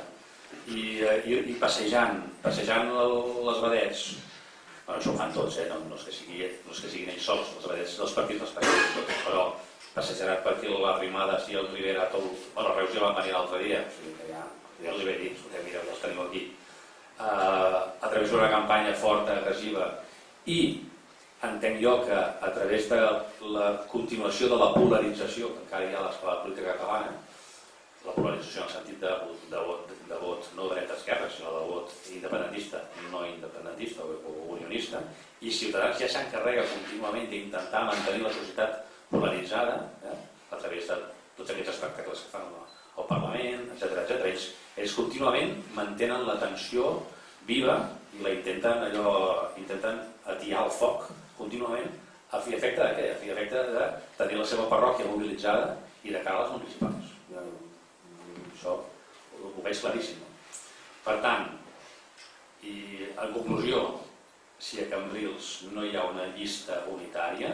i passejant les vedets. Això ho fan tots, no és que siguin ells sols, els vedets dels partits, però passejaran per aquí l'Arrimades i el Rivera, bueno, Reus ja van venir l'altre dia, o sigui que ja els hi vaig dir, mireu, ja els tenim aquí, a través d'una campanya forta, agressiva, i entenc jo que a través de la continuació de la polarització que encara hi ha a la política catalana, la polarització en el sentit de vot no dreta-esquerra, sinó de vot independentista, no independentista o unionista, i Ciutadans ja s'encarrega contínuament d'intentar mantenir la societat polaritzada a través de tots aquests espectacles que fan al Parlament, etc. Ells contínuament mantenen la tensió viva i la intenten atiar el foc contínuament a fi efecte de què? A fi efecte de tenir la seva parròquia mobilitzada i de cara a les municipals. Això ho veig claríssim. Per tant, i en conclusió, si a Cambrils no hi ha una llista unitària,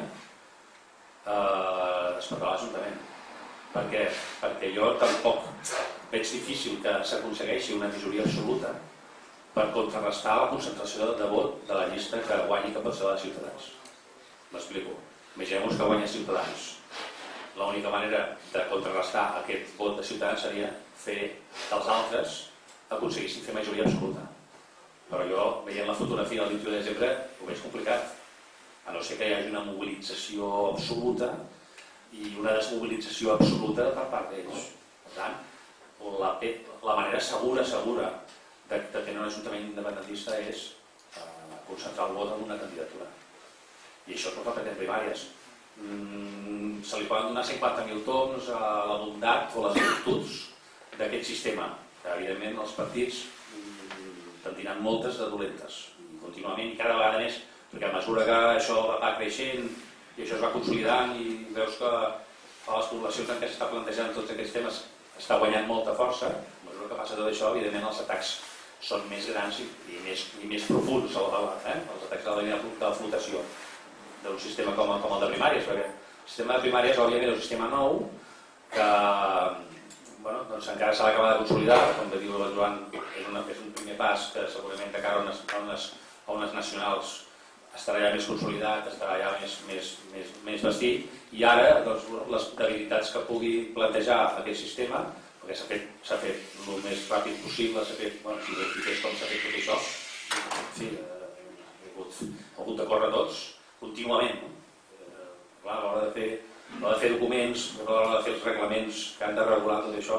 es perdrà l'Ajuntament. Per què? Perquè jo tampoc veig difícil que s'aconsegueixi una majoria absoluta per contrarrestar la concentració de vot de la llista que guanyi que pot ser la de Ciutadans. M'explico. Imaginem-nos que guanya Ciutadans. L'única manera de contrarrestar aquest vot de Ciutadans seria fer que els altres aconseguissin fer majoria absoluta. Però jo, veient la fotografia del 21 de desembre, ho veig complicat. A no ser que hi hagi una mobilització absoluta i una desmobilització absoluta per part d'ells. Per tant, la manera segura de tenir un ajuntament independentista és concentrar el vot en una candidatura. I això es pot repetir en primàries. Se li poden donar 50.000 toms a la bondat o les virtuts d'aquest sistema, que evidentment els partits en tindran moltes de dolentes, i contínuament, i cada vegada més, perquè a mesura que això va creixent i això es va consolidant i veus que a les poblacions en què s'està plantejant tots aquests temes està guanyant molta força, a mesura que passa tot això, evidentment els atacs són més grans i més profuns, els atacs de la línia de flotació d'un sistema com el de primàries, perquè el sistema de primàries òbviament és un sistema nou que encara s'ha d'acabar de consolidar, com diu el Joan, és un primer pas que segurament de cara a unes nacionals estarà ja més consolidat, estarà ja més vestit, i ara les debilitats que pugui plantejar aquest sistema, perquè s'ha fet el més ràpid possible, s'ha fet, si veus com s'ha fet tot això, en fi, ha hagut de córrer tots contínuament. A l'hora de fer documents, a l'hora de fer els reglaments que han de regular tot això,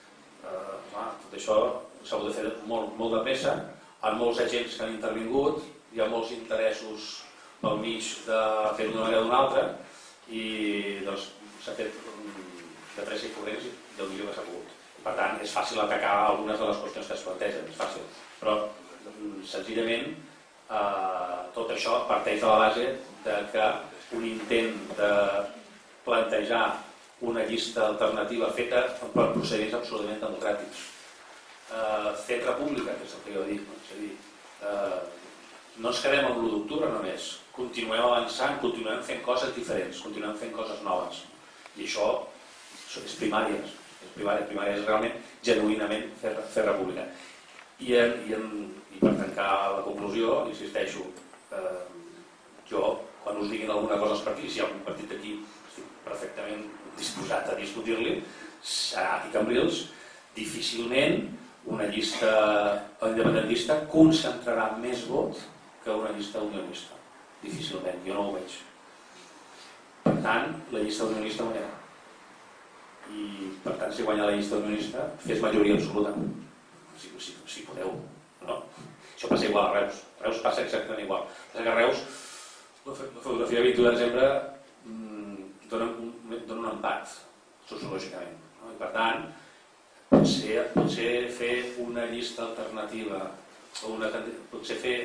s'ha hagut de fer molt de pressa, amb molts agents que han intervingut, hi ha molts interessos pel mig de fer-ho d'una manera o d'una altra, i s'ha fet de pressa i corrents i del millor que s'ha pogut. Per tant, és fàcil atacar algunes de les qüestions que es plantegen, és fàcil, però senzillament tot això parteix de la base que un intent de plantejar una llista alternativa feta per procediments absolutament democràtics, fet república, que és el que jo dic, és a dir, no ens quedem amb l'1 d'octubre només, continuem avançant, continuem fent coses diferents, continuem fent coses noves, i això és primàries, primàries és realment genuïnament fer república. I per tancar la conclusió, insisteixo, jo quan us diguin alguna cosa als partits, si hi ha algun partit aquí estic perfectament disposat a discutir-li, serà aquí Cambrils. Difícilment una llista independentista concentrarà més vot que una llista unionista. Difícilment, jo no ho veig. Per tant, la llista unionista guanyarà. I per tant, si guanya la llista unionista, fes majoria absoluta. Si podeu, no? Això passa igual a Reus. Reus passa exactament igual. Passa que a Reus, la fotografia del 21 de desembre dona un empat, sociològicament. I per tant, potser fer una llista alternativa, potser fer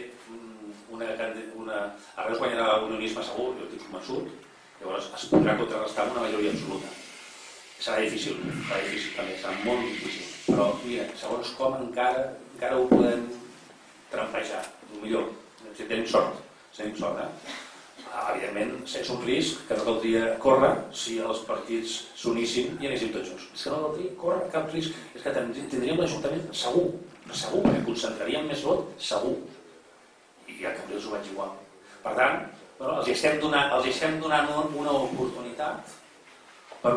a Reus guanyarà l'unionisme segur, jo estic convençut, llavors es podrà contrarrestar amb una majoria absoluta. Serà difícil també, serà molt difícil, però mira, segons com encara ho podem trampejar, millor, si tenim sort, Evidentment, sense un risc que no caldria córrer si els partits s'unissin i anessin tots junts. És que no caldria córrer cap risc, és que tindríem l'Ajuntament segur, perquè concentraríem més vot, segur. I a Cambrils ho vaig igual. Per tant, els estem donant una oportunitat per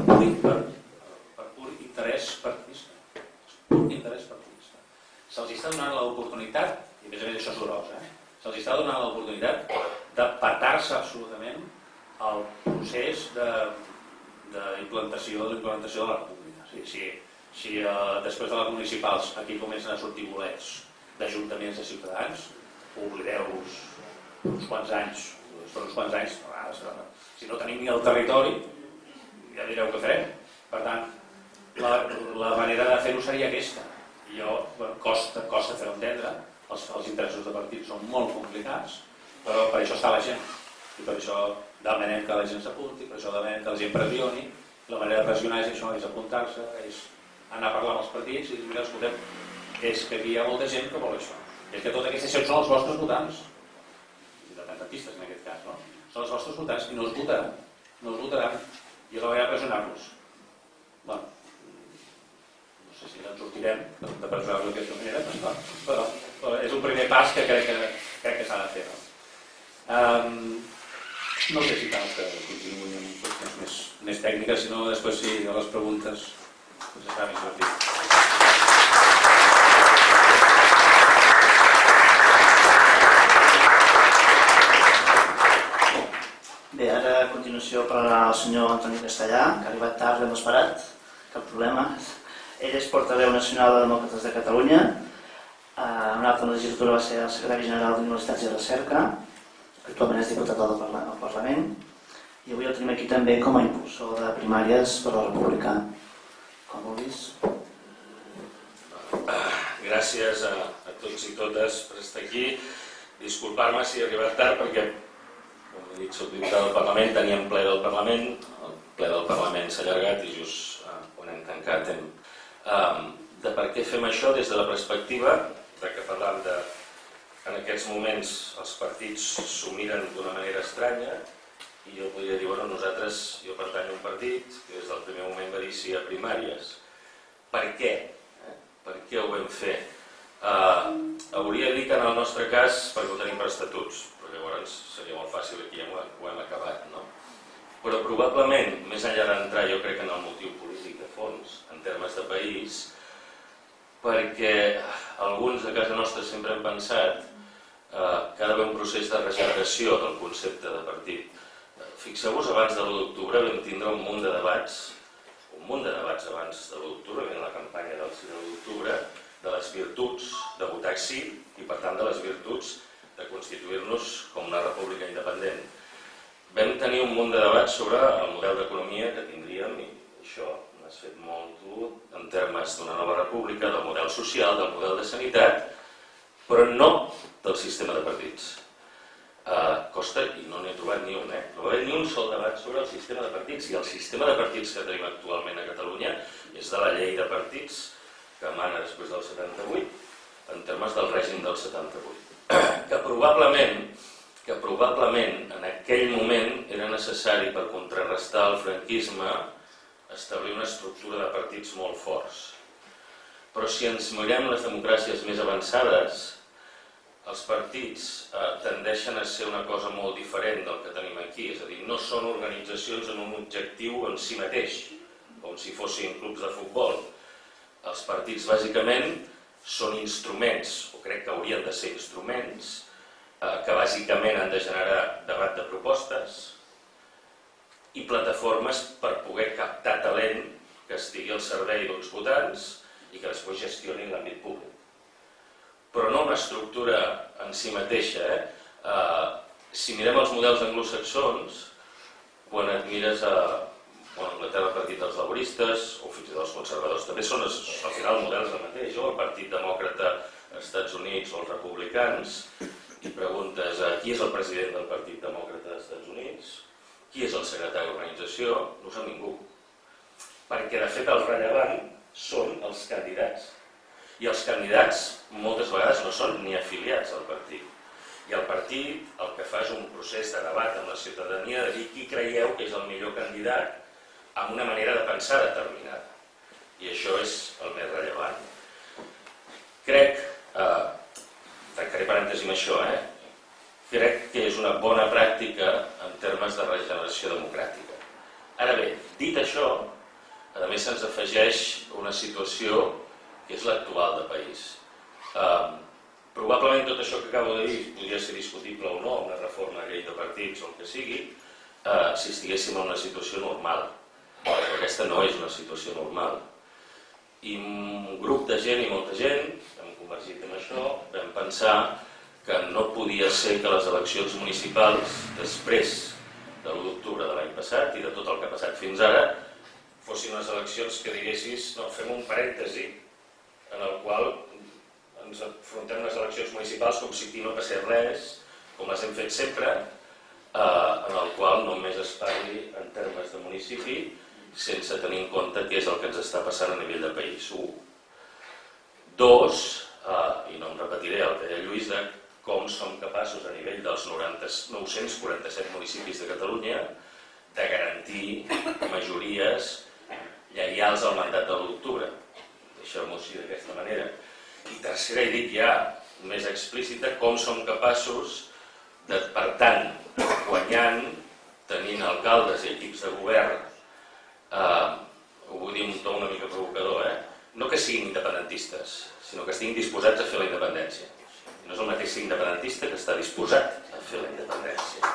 pur interès partidista. Se'ls està donant l'oportunitat, i a més això és gros, se'ls està donant l'oportunitat de petar-se absolutament el procés d'implantació de la república. Si després de les municipals aquí comencen a sortir bolets d'ajuntaments de ciutadans, oblideu-vos per uns quants anys, si no tenim ni el territori, ja direu què farem. Per tant, la manera de fer-ho seria aquesta. Costa fer-ho entendre, els interessos de partit són molt complicats, però per això està la gent, i per això demanem que la gent s'apunti, per això demanem que la gent pressioni. La manera de pressionar és això, és apuntar-se, és anar a parlar amb els partits i dir, mira, escoltem, és que aquí hi ha molta gent que vol això. És que tota aquesta gent són els vostres votants, independentistes en aquest cas, no? Són els vostres votants i no us votaran, i és la manera de pressionar-los. Bé, no sé si ens sortirem de pressionar-los d'aquesta manera, però és un primer pas que crec que s'ha de fer. No sé si cal que continuï amb qüestions més tècniques, sinó després sí, a les preguntes serà més divertit. Bé, ara a continuació parlarà el senyor Antoni Castellà, que ha arribat tard, l'hem esperat, cap problema. Ell és portaveu nacional de Demòcrates de Catalunya. En una altra legislatura va ser el secretari general d'Universitats i Recerca, actualment és diputat al Parlament, i avui el tenim aquí també com a impulsor de primàries per la República. Com vulguis. Gràcies a tots i totes per estar aquí. Disculpar-me si he arribat tard perquè, com he dit, soc diputat del Parlament, teníem ple del Parlament, el ple del Parlament s'ha allargat i just quan hem tancat de per què fem això des de la perspectiva de que parlàvem de en aquests moments els partits s'ho miren d'una manera estranya i jo podria dir, bueno, jo pertanyo a un partit que des del primer moment va dir sí a primàries. Per què? Per què ho vam fer? Hauria de dir que en el nostre cas perquè ho tenim per estatuts, però llavors seria molt fàcil, aquí ja ho hem acabat, no? Però probablement, més enllà d'entrar jo crec en el motiu polític de fons, en termes de país, perquè alguns a casa nostra sempre hem pensat que ha d'haver un procés de regeneració del concepte de partit. Fixeu-vos, abans de l'1 d'octubre vam tindre un munt de debats abans de l'1 d'octubre, en la campanya del 6 d'octubre, de les virtuts de votar sí i per tant de les virtuts de constituir-nos com una república independent. Vam tenir un munt de debats sobre el model d'economia que tindríem i això n'has fet molt tu en termes d'una nova república, del model social, del model de sanitat, però no del sistema de partits. Costa, i no n'he trobat ni un, no va haver ni un sol debat sobre el sistema de partits, i el sistema de partits que tenim actualment a Catalunya és de la llei de partits que emana després del 78, en termes del règim del 78, que probablement en aquell moment era necessari per contrarrestar el franquisme establir una estructura de partits molt forts. Però si ens mirem les democràcies més avançades, els partits tendeixen a ser una cosa molt diferent del que tenim aquí, és a dir, no són organitzacions amb un objectiu en si mateix, com si fossin clubs de futbol. Els partits, bàsicament, són instruments, o crec que haurien de ser instruments, que bàsicament han de generar debat de propostes i plataformes per poder captar talent que estigui al servei d'uns votants i que després gestionin l'àmbit públic. Però no una estructura en si mateixa. Si mirem els models anglosaxons, quan et mires a Anglaterra, el partit dels laboristes, o fins i tot els conservadors, també són al final models el mateix, o el Partit Demòcrata als Estats Units o els republicans, i preguntes qui és el president del Partit Demòcrata dels Estats Units, qui és el secretari d'organització, no ho sap ningú. Perquè, de fet, el rellevant són els candidats. I els candidats moltes vegades no són ni afiliats al partit. I el partit el que fa és un procés de debat amb la ciutadania de dir qui creieu que és el millor candidat amb una manera de pensar determinada. I això és el més rellevant. Crec, tancaré parèntesi amb això, crec que és una bona pràctica en termes de regeneració democràtica. Ara bé, dit això, a més se'ns afegeix una situació que és l'actual de país. Probablement tot això que acabo de dir podria ser discutible o no, una reforma de llei de partits o el que sigui, si estiguéssim en una situació normal. Però aquesta no és una situació normal. I un grup de gent i molta gent, hem convergit en això, vam pensar que no podia ser que les eleccions municipals, després de l'1 d'octubre de l'any passat i de tot el que ha passat fins ara, fossin unes eleccions que diguessis, no, fem un parèntesi en el qual ens enfrontem a les eleccions municipals com si aquí no passés res, com les hem fet sempre, en el qual només es parli en termes de municipi, sense tenir en compte què és el que ens està passant a nivell de país. 1. 2, i no em repetiré el que deia Lluís, de com som capaços a nivell dels 947 municipis de Catalunya de garantir majories lleials al mandat de l'1 d'octubre. Deixeu-m'ho així d'aquesta manera. I tercera, i dic ja més explícita, com som capaços de, per tant, guanyant, tenint alcaldes i equips de govern, ho vull dir un to una mica provocador, no que siguin independentistes, sinó que estiguin disposats a fer la independència. No és el mateix ser independentista que està disposat a fer la independència.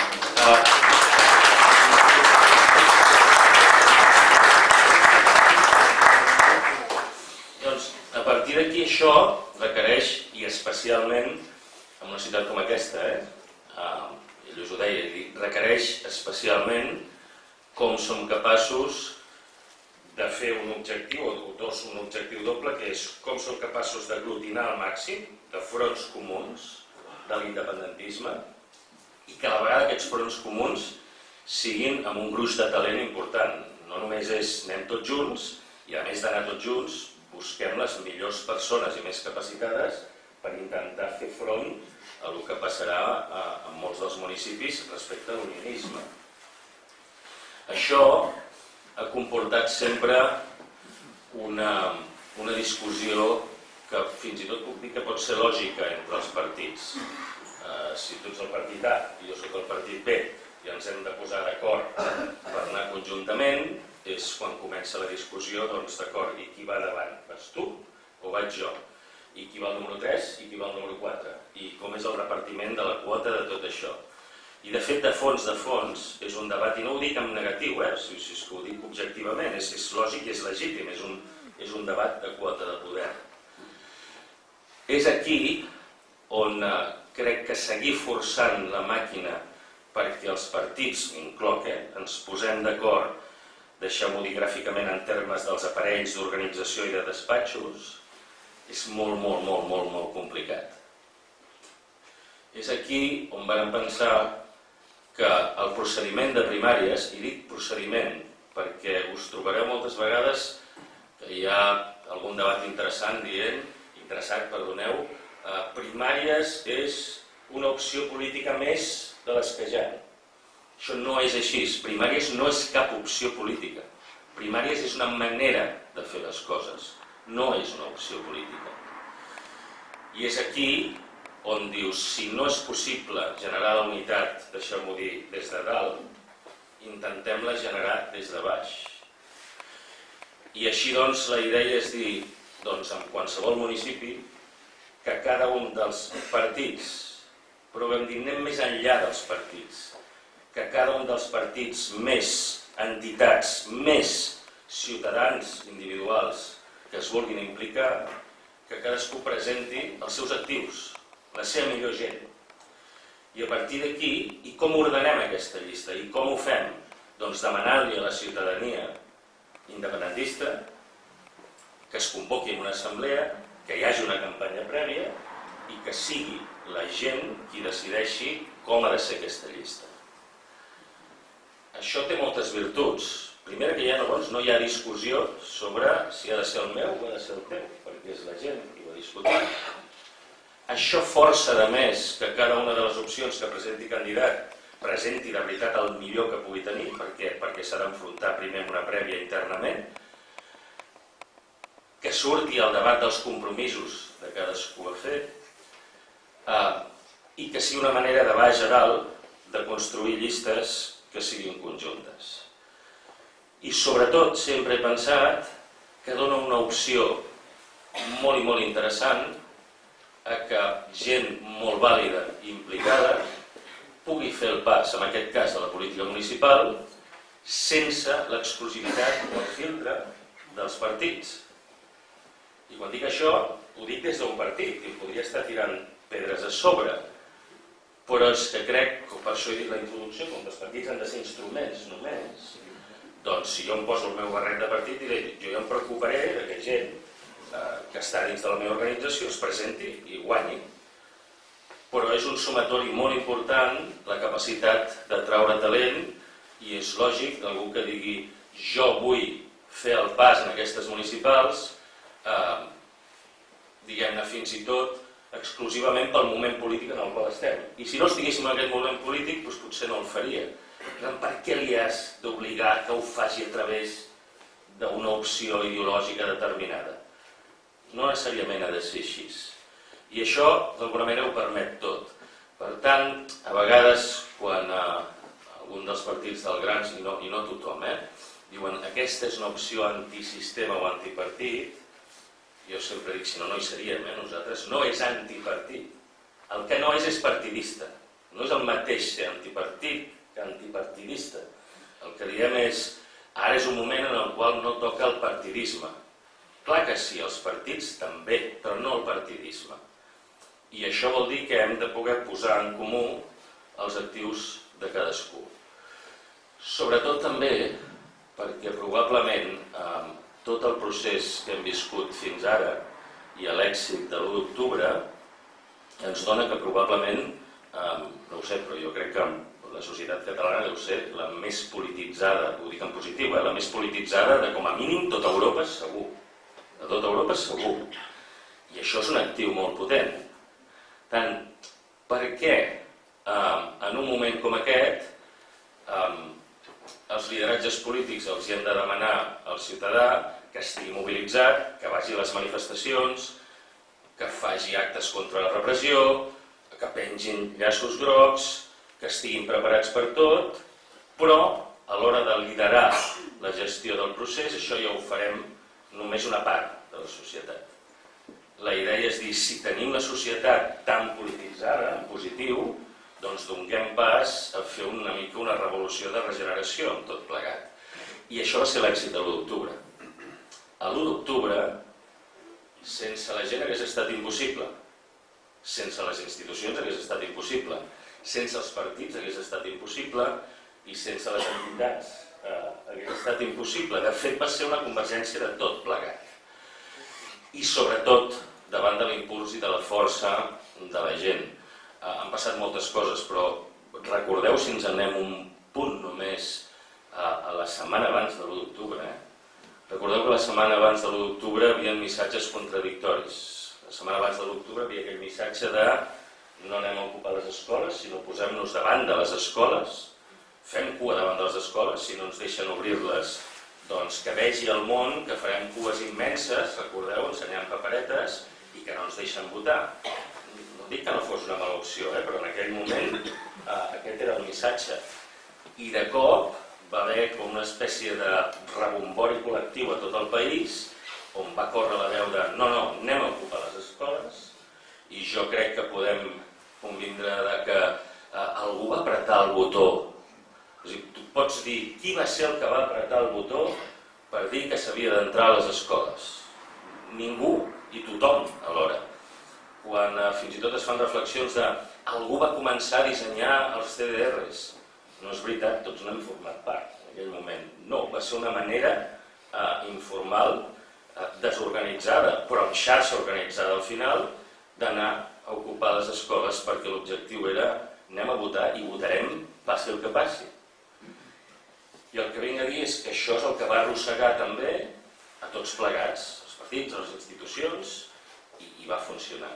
Doncs, a partir d'aquí això requereix, i especialment en una ciutat com aquesta, i us ho deia, requereix especialment com som capaços de fer un objectiu, o un objectiu doble, que és com som capaços d'aglutinar al màxim de fronts comuns de l'independentisme i que a la vegada aquests fronts comuns siguin amb un gruix de talent important. No només és anem tots junts i a més d'anar tots junts busquem les millors persones i més capacitades per intentar fer front a el que passarà en molts dels municipis respecte a l'unionisme. Això ha comportat sempre una discussió que fins i tot puc dir que pot ser lògica entre els partits. Si tu ets el partit A i jo soc el partit B i ens hem de posar d'acord per anar conjuntament, és quan comença la discussió, doncs d'acord, i qui va davant? Vas tu o vaig jo? I qui va al número 3 i qui va al número 4? I com és el repartiment de la quota de tot això? I de fet, de fons, és un debat, i no ho dic en negatiu, si és que ho dic objectivament, és lògic i és legítim, és un debat de quota de poder. És aquí on crec que seguir forçant la màquina perquè els partits, m'incloc, ens posem d'acord, deixem-ho dir gràficament en termes dels aparells d'organització i de despatxos, és molt complicat. És aquí on vam pensar que el procediment de primàries, i dic procediment perquè us trobareu moltes vegades que hi ha algun debat interessant dient, primàries és una opció política més de les que ja. Això no és així, primàries no és cap opció política, primàries és una manera de fer les coses, no és una opció política. I és aquí on dius si no és possible generar la unitat, deixeu-m'ho dir, des de dalt, intentem-la generar des de baix. I així doncs la idea és dir, doncs en qualsevol municipi, que cada un dels partits, però vam dir anem més enllà dels partits, que cada un dels partits més entitats, més ciutadans individuals que es vulguin implicar, que cadascú presenti els seus actius, la seva millor gent. I a partir d'aquí, i com ordenem aquesta llista? I com ho fem? Doncs demanant-li a la ciutadania independentista que es convoqui en una assemblea, que hi hagi una campanya prèvia i que sigui la gent qui decideixi com ha de ser aquesta llista. Això té moltes virtuts. Primera, que no hi ha discussió sobre si ha de ser el meu o ha de ser el teu, perquè és la gent qui ho ha discutit. Això força, a més, que cada una de les opcions que presenti candidat presenti de veritat el millor que pugui tenir, perquè s'ha d'enfrontar primer amb una prèvia internament, que surti el debat dels compromisos de cadascú a fer, i que sigui una manera de baix a dalt de construir llistes que siguin conjuntes. I sobretot sempre he pensat que dona una opció molt i molt interessant a que gent molt vàlida i implicada pugui fer el pas, en aquest cas de la política municipal, sense l'exclusivitat o el filtre dels partits. I quan dic això, ho dic des d'un partit, i podria estar tirant pedres a sobre, però és que crec, per això he dit la introducció, com que els partits han de ser instruments només, doncs si jo em poso el meu barret de partit, diré, jo ja em preocuparé que gent que està dins de la meva organització es presenti i guanyi. Però és un sumatori molt important la capacitat de traure talent i és lògic algú que digui jo vull fer el pas en aquestes municipals, diguem-ne fins i tot exclusivament pel moment polític en el qual estem. I si no estiguéssim en aquest moment polític, doncs potser no el faria. Per què li has d'obligar que ho faci a través d'una opció ideològica determinada? No necessàriament ha de ser així. I això, d'alguna manera, ho permet tot. Per tant, a vegades, quan algun dels partits del Grans, i no tothom, diuen aquesta és una opció antisistema o antipartit, jo sempre dic, si no, no hi seríem, nosaltres. No és antipartit. El que no és partidista. No és el mateix ser antipartit que antipartidista. El que diem és, ara és un moment en el qual no toca el partidisme. Clar que sí, els partits també, però no el partidisme. I això vol dir que hem de poder posar en comú els actius de cadascú. Sobretot també perquè probablement tot el procés que hem viscut fins ara i l'èxit de l'1 d'octubre ens dona que probablement, no ho sé, però jo crec que la societat catalana deu ser la més polititzada, ho dic en positiu, la més polititzada de com a mínim tota Europa segur. De tota Europa segur. I això és un actiu molt potent. Tant, per què en un moment com aquest els lideratges polítics els hi hem de demanar al ciutadà que estigui mobilitzat, que vagi a les manifestacions, que faci actes contra la repressió, que pengin llaços grocs, que estiguin preparats per tot, però a l'hora de liderar la gestió del procés, això ja ho farem només una part de la societat. La idea és dir, si tenim una societat tan polititzada en positiu, doncs donem pas a fer una mica una revolució de regeneració amb tot plegat. I això va ser l'èxit de l'1 d'octubre. A l'1 d'octubre, sense la gent hagués estat impossible, sense les institucions hagués estat impossible, sense els partits hagués estat impossible i sense les entitats hagués estat impossible. De fet, va ser una convergència de tot plegat. I sobretot, davant de l'impuls i de la força de la gent. Han passat moltes coses, però recordeu, si ens anem un punt només a la setmana abans de l'1 d'octubre, recordeu que la setmana abans de l'1 d'octubre hi havia missatges contradictoris. La setmana abans de l'1 d'octubre hi havia aquell missatge de no anem a ocupar les escoles, sinó posem-nos davant de les escoles, fem cua davant de les escoles, si no ens deixen obrir-les, doncs que vegi el món que farem cues immenses, recordeu, ensenyant paperetes, i que no ens deixen votar. dic que no fos una mala opció, però en aquell moment aquest era el missatge. I de cop va haver com una espècie de rebombori col·lectiu a tot el país, on va córrer la veu de no, anem a ocupar les escoles, i jo crec que podem convindre que algú va apretar el botó. O sigui, tu pots dir qui va ser el que va apretar el botó per dir que s'havia d'entrar a les escoles. Ningú, i tothom alhora. Quan fins i tot es fan reflexions de algú va començar a dissenyar els CDRs. No és veritat, tots n'hem format part en aquell moment. No, va ser una manera informal, desorganitzada, però amb xarxa organitzada al final, d'anar a ocupar les escoles perquè l'objectiu era anem a votar i votarem passi el que passi. I el que vinc a dir és que això és el que va arrossegar també a tots plegats, els partits, les institucions, i va funcionar.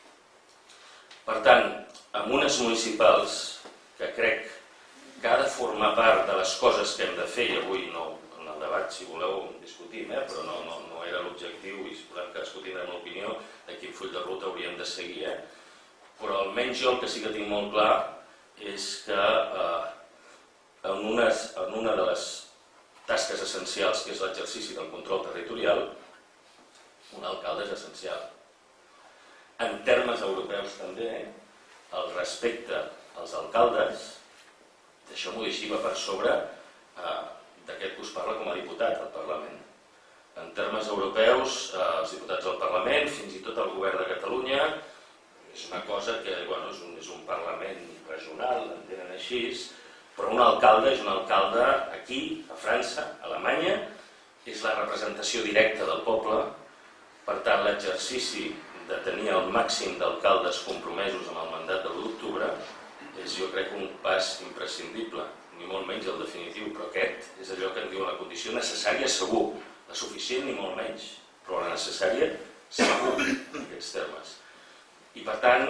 Per tant, amb unes municipals que crec que ha de formar part de les coses que hem de fer, i avui no, en el debat, si voleu, discutim, però no era l'objectiu, i podem cadascú tindrem l'opinió de quin full de ruta hauríem de seguir, però almenys jo el que sí que tinc molt clar és que en una de les tasques essencials, que és l'exercici del control territorial, un alcalde és essencial. En termes europeus també, el respecte als alcaldes, deixeu-m'ho dir així, va per sobre d'aquest que us parla com a diputat al Parlament. En termes europeus, els diputats del Parlament, fins i tot el govern de Catalunya, és una cosa que és un Parlament regional, l'entenen així, però un alcalde és un alcalde aquí, a França, a Alemanya, és la representació directa del poble, per tant l'exercici de tenir el màxim d'alcaldes compromesos amb el mandat de l'1 d'octubre és, jo crec, un pas imprescindible, ni molt menys el definitiu, però aquest és allò que en diuen la condició necessària segur, la suficient ni molt menys, però la necessària segur, en aquests termes. I per tant,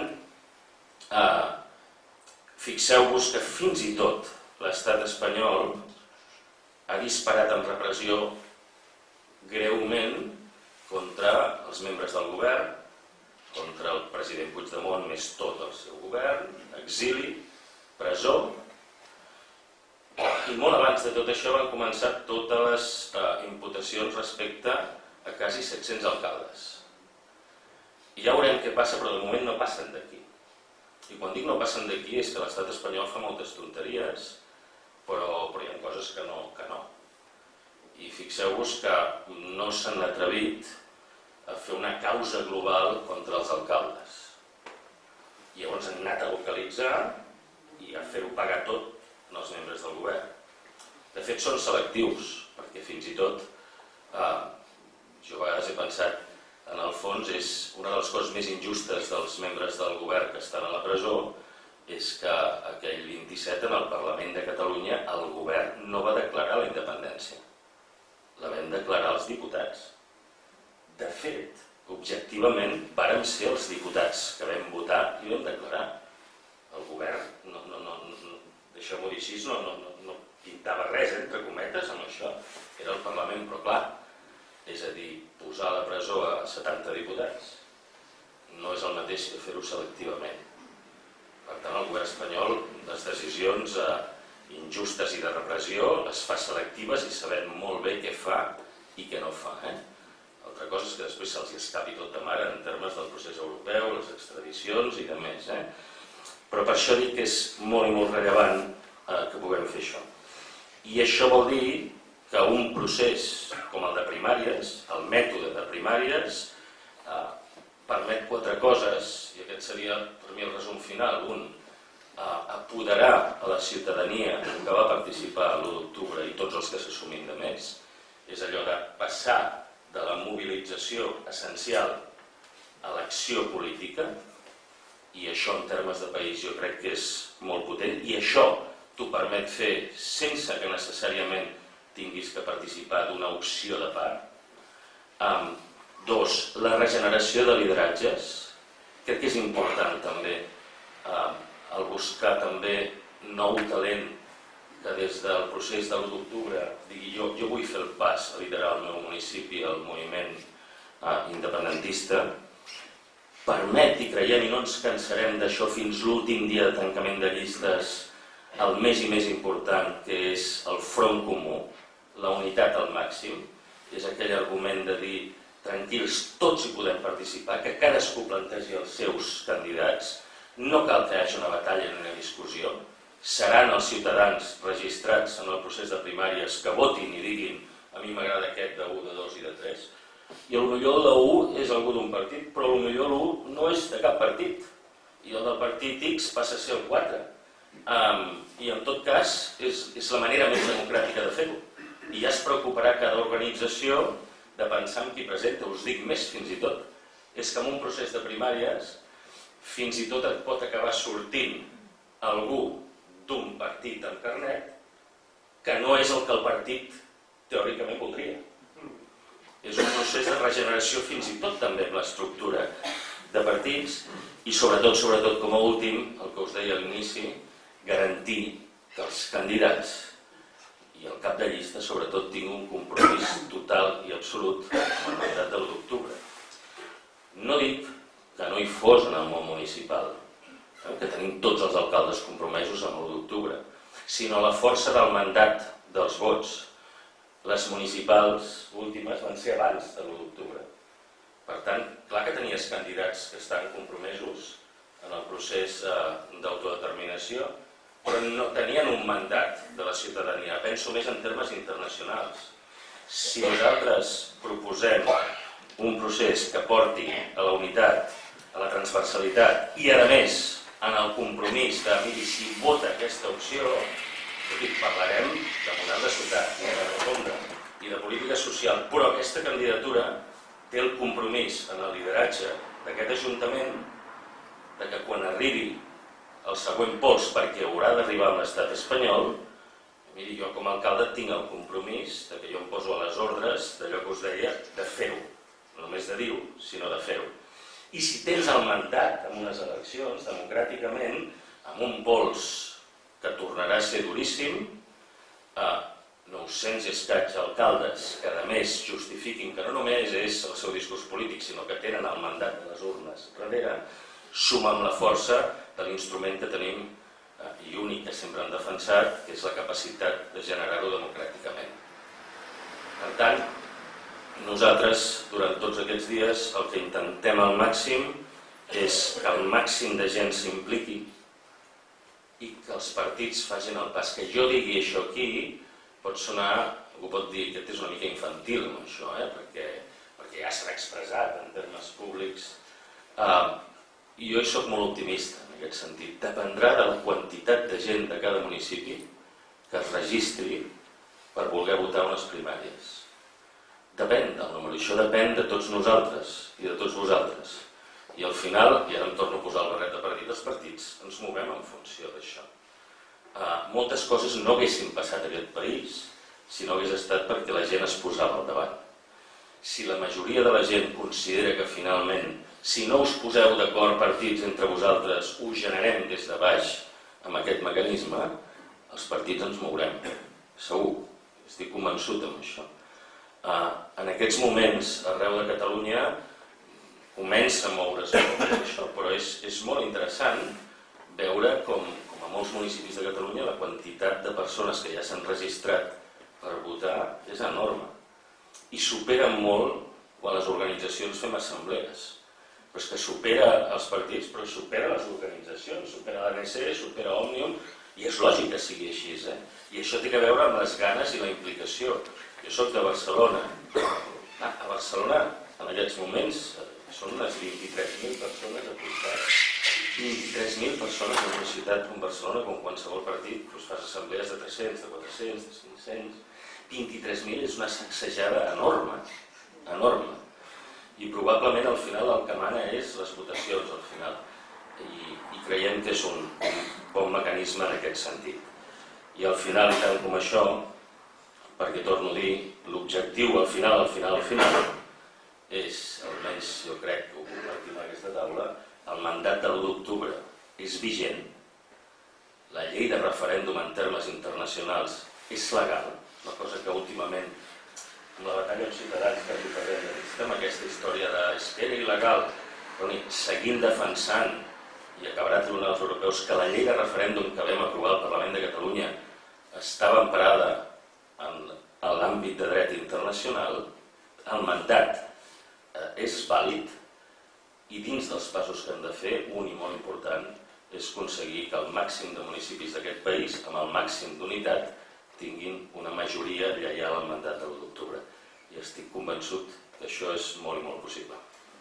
fixeu-vos que fins i tot l'estat espanyol ha disparat amb repressió greument contra els membres del govern, contra el president Puigdemont més tot el seu govern, exili, presó, i molt abans de tot això van començar totes les imputacions respecte a quasi 700 alcaldes. I ja veurem què passa, però de moment no passen d'aquí. I quan dic no passen d'aquí és que l'estat espanyol fa moltes tonteries, però hi ha coses que no. I fixeu-vos que no s'han atrevit a fer una causa global contra els alcaldes. I llavors han anat a localitzar i a fer-ho pagar tot als membres del govern. De fet, són selectius, perquè fins i tot, jo a vegades he pensat, en el fons és una de les coses més injustes dels membres del govern que estan a la presó, és que aquell 27 en el Parlament de Catalunya el govern no va declarar la independència. La vam declarar els diputats. De fet, objectivament, vàrem ser els diputats que vam votar i vam declarar. El govern, deixeu-m'ho dir així, no pintava res, entre cometes, amb això. Era el Parlament, però clar, és a dir, posar a la presó a 70 diputats no és el mateix que fer-ho selectivament. Per tant, el govern espanyol, les decisions injustes i de repressió les fa selectives i sabem molt bé què fa i què no fa. Altra cosa és que després se'ls escapi tot de mare en termes del procés europeu, les extradicions i de més. Però per això dic que és molt i molt rellevant que puguem fer això. I això vol dir que un procés com el de primàries, el mètode de primàries, permet 4 coses, i aquest seria per mi el resum final. Un, apoderar a la ciutadania que va participar l'1 d'octubre i tots els que s'assumin de més, és allò de passar de la mobilització essencial a l'acció política, i això en termes de país jo crec que és molt potent, i això t'ho permet fer sense que necessàriament tinguis que participar d'una opció de part. 2, la regeneració de lideratges. Crec que és important també el buscar també nou talent que des del procés de l'1 d'octubre digui jo vull fer el pas a liderar el meu municipi, el moviment independentista. permet, i creiem i no ens cansarem d'això fins l'últim dia de tancament de llistes, el més i més important, que és el front comú, la unitat al màxim, és aquell argument de dir tranquils, tots hi podem participar, que cadascú plantegi els seus candidats, no cal que hi hagi una batalla ni una discussió, seran els ciutadans registrats en el procés de primàries que votin i diguin a mi m'agrada aquest de 1, de 2 i de 3, i potser l'1 és algú d'un partit, però potser l'1 no és de cap partit, i el del partit X passa a ser el 4. I en tot cas és la manera més democràtica de fer-ho. I ja es preocuparà cada organització de pensar en qui presenta. Us dic més fins i tot. És que en un procés de primàries fins i tot et pot acabar sortint algú d'un partit en carnet que no és el que el partit teòricament voldria. És un procés de regeneració fins i tot també amb l'estructura de partits i sobretot com a últim, el que us deia a l'inici, garantir que els candidats i el cap de llista sobretot tinguin un compromís total i absolut amb el mandat de l'1 d'octubre. No dic que no hi fos en el món municipal, que tenim tots els alcaldes compromesos amb l'1 d'octubre, sinó la força del mandat dels vots. Les municipals últimes van ser abans de l'1 d'octubre. Per tant, clar que tenies candidats que estan compromesos en el procés d'autodeterminació, però no tenien un mandat de la ciutadania. Penso més en termes internacionals. Si nosaltres proposem un procés que porti a la unitat, a la transversalitat i, a més, en el compromís de, miri, si vota aquesta opció, parlarem de model de ciutat, de reforma i de política social, però aquesta candidatura té el compromís en el lideratge d'aquest Ajuntament de que quan arribi el següent pols, perquè haurà d'arribar a l'estat espanyol, miri, jo com a alcalde tinc el compromís de que jo em poso a les ordres d'allò que us deia, de fer-ho, no només de dir-ho, sinó de fer-ho. I si tens el mandat en unes eleccions, democràticament, amb un pols que tornarà a ser duríssim, 900 i escaig alcaldes que a més justifiquin que no només és el seu discurs polític, sinó que tenen el mandat de les urnes darrere, suma amb la força de l'instrument que tenim i únic que sempre hem defensat, que és la capacitat de generar-ho democràticament. Per tant, nosaltres, durant tots aquests dies, el que intentem al màxim és que el màxim de gent s'impliqui i que els partits facin el pas. Que jo digui això aquí pot sonar, algú pot dir que és una mica infantil amb això, perquè ja s'ha expressat en termes públics. I jo hi soc molt optimista en aquest sentit. Dependrà de la quantitat de gent de cada municipi que es registri per voler votar unes primàries. Depèn del número, això depèn de tots nosaltres i de tots vosaltres. I al final, i ara em torno a posar el barret de partit, els partits ens movem en funció d'això. Moltes coses no haguessin passat a aquest país si no hagués estat perquè la gent es posava al davant. Si la majoria de la gent considera que finalment, si no us poseu d'acord partits entre vosaltres, ho generem des de baix amb aquest mecanisme, els partits ens mourem, segur, estic convençut amb això. En aquests moments, arreu de Catalunya, comença a moure's això, però és molt interessant veure com a molts municipis de Catalunya la quantitat de persones que ja s'han registrat per votar és enorme i superen molt quan les organitzacions fem assemblees. Però és que supera els partits, però supera les organitzacions, supera l'ANC, supera Òmnium, i és lògic que sigui així. I això té a veure amb les ganes i la implicació. Jo soc de Barcelona. A Barcelona, en aquests moments, són unes 23.000 persones apuntats. 23.000 persones en una ciutat com Barcelona, com qualsevol partit, doncs fas assemblees de 300, de 400, de 500... 23.000 és una sacsejada enorme, enorme. I probablement al final el que mana és les votacions al final. I creiem que és un bon mecanisme en aquest sentit. I al final, i tant com això, perquè torno a dir, l'objectiu al final és, almenys jo crec que ho compartim en aquesta taula, el mandat de l'1 d'octubre és vigent, la llei de referèndum en termes internacionals és legal, una cosa que últimament, amb la batalla amb Ciutadans que ens ho presenta, amb aquesta història de que era il·legal seguint defensant, i acabarà a tribunals europeus, que la llei de referèndum que vam aprovar al Parlament de Catalunya estava emparada en l'àmbit de dret internacional, el mandat és vàlid i dins dels passos que hem de fer, un i molt important, és aconseguir que el màxim de municipis d'aquest país, amb el màxim d'unitat, tinguin una majoria lleial al mandat de l'1 d'octubre. I estic convençut que això és molt i molt possible.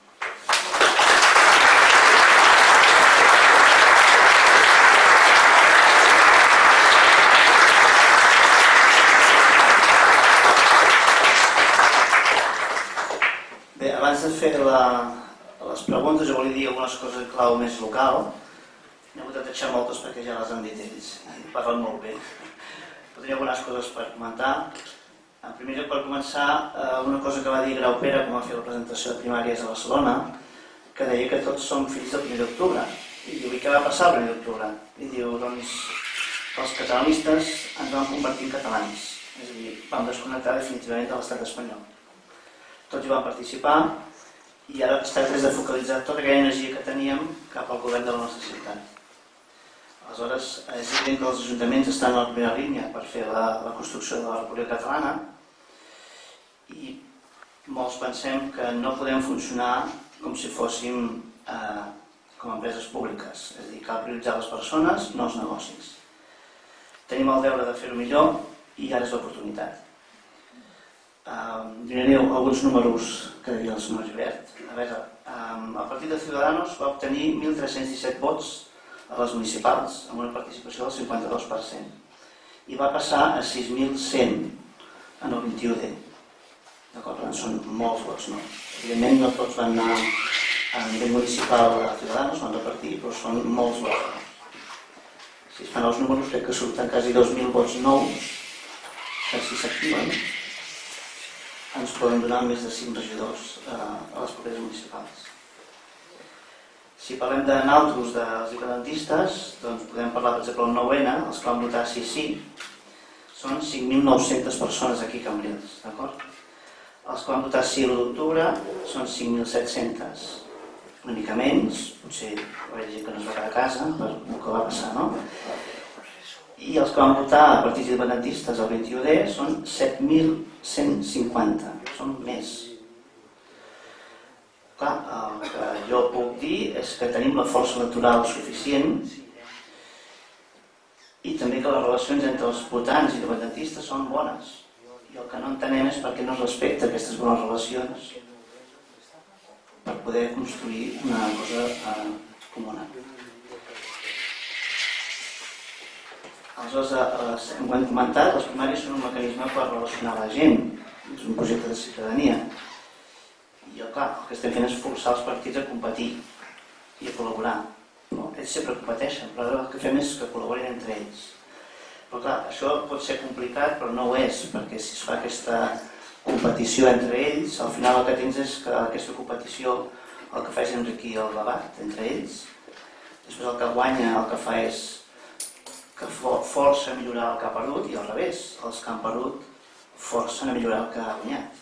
Bé, abans de fer les preguntes, jo volia dir algunes coses en clau més local. N'he hagut de tatxar moltes perquè ja les han dit ells. Parlen molt bé. Però tenia algunes coses per comentar. En primer lloc, per començar, una cosa que va dir Grau Pere quan va fer la presentació de primàries a Barcelona, que deia que tots som fills del 1 d'octubre. I diu, i què va passar el 1 d'octubre? I diu, doncs, els catalanistes ens vam convertir en catalans. És a dir, vam desconnectar definitivament de l'estat espanyol. Tots hi vam participar i ara es tracta de focalitzar tota aquella energia que teníem cap al govern de la nostra ciutat. Aleshores, és evident que els ajuntaments estan a la primera línia per fer la construcció de la República Catalana i molts pensem que no podem funcionar com si fóssim com a empreses públiques. És a dir, cal prioritzar les persones, no els negocis. Tenim el deure de fer-ho millor i ara és l'oportunitat. Donaré alguns números que deia el senyor Gibert. A veure, el partit de Ciudadanos va obtenir 1.317 vots a les municipals, amb una participació del 52%, i va passar a 6.100 en el 21D. D'acord? Són molts vots, no? Evidentment no tots van anar a nivell municipal a Ciudadanos, van repartir, però són molts vots. Si es fan els números, crec que surten quasi 2.000 vots nous, que si s'activen ens poden donar més de 5 regidors a les properes municipals. Si parlem de naltros dels independentistes, doncs podem parlar, per exemple, el 9N, els que van votar sí, són 5.900 persones aquí a Cambrils, d'acord? Els que van votar sí l'1 d'octubre són 5.700, una mica menys, potser va haver gent que no es va quedar a casa per el que va passar, no? I els que van votar a partits independentistes el 21D són 7.150, són més. Clar, el que jo puc dir és que tenim la força electoral suficient i també que les relacions entre els votants independentistes són bones. I el que no entenem és per què no es respecta aquestes bones relacions per poder construir una cosa comuna. Aleshores, com hem comentat, les primàries són un mecanisme per relacionar la gent, és un projecte de ciutadania. I clar, el que estem fent és forçar els partits a competir i a col·laborar. Ells sempre competeixen, però ara el que fem és que col·laborin entre ells. Però clar, això pot ser complicat, però no ho és, perquè si es fa aquesta competició entre ells, al final el que tens és que aquesta competició el que fa és enriquir el debat entre ells. Després el que guanya el que fa és que força a millorar el que ha perdut i al revés, els que han perdut forcen a millorar el que ha guanyat.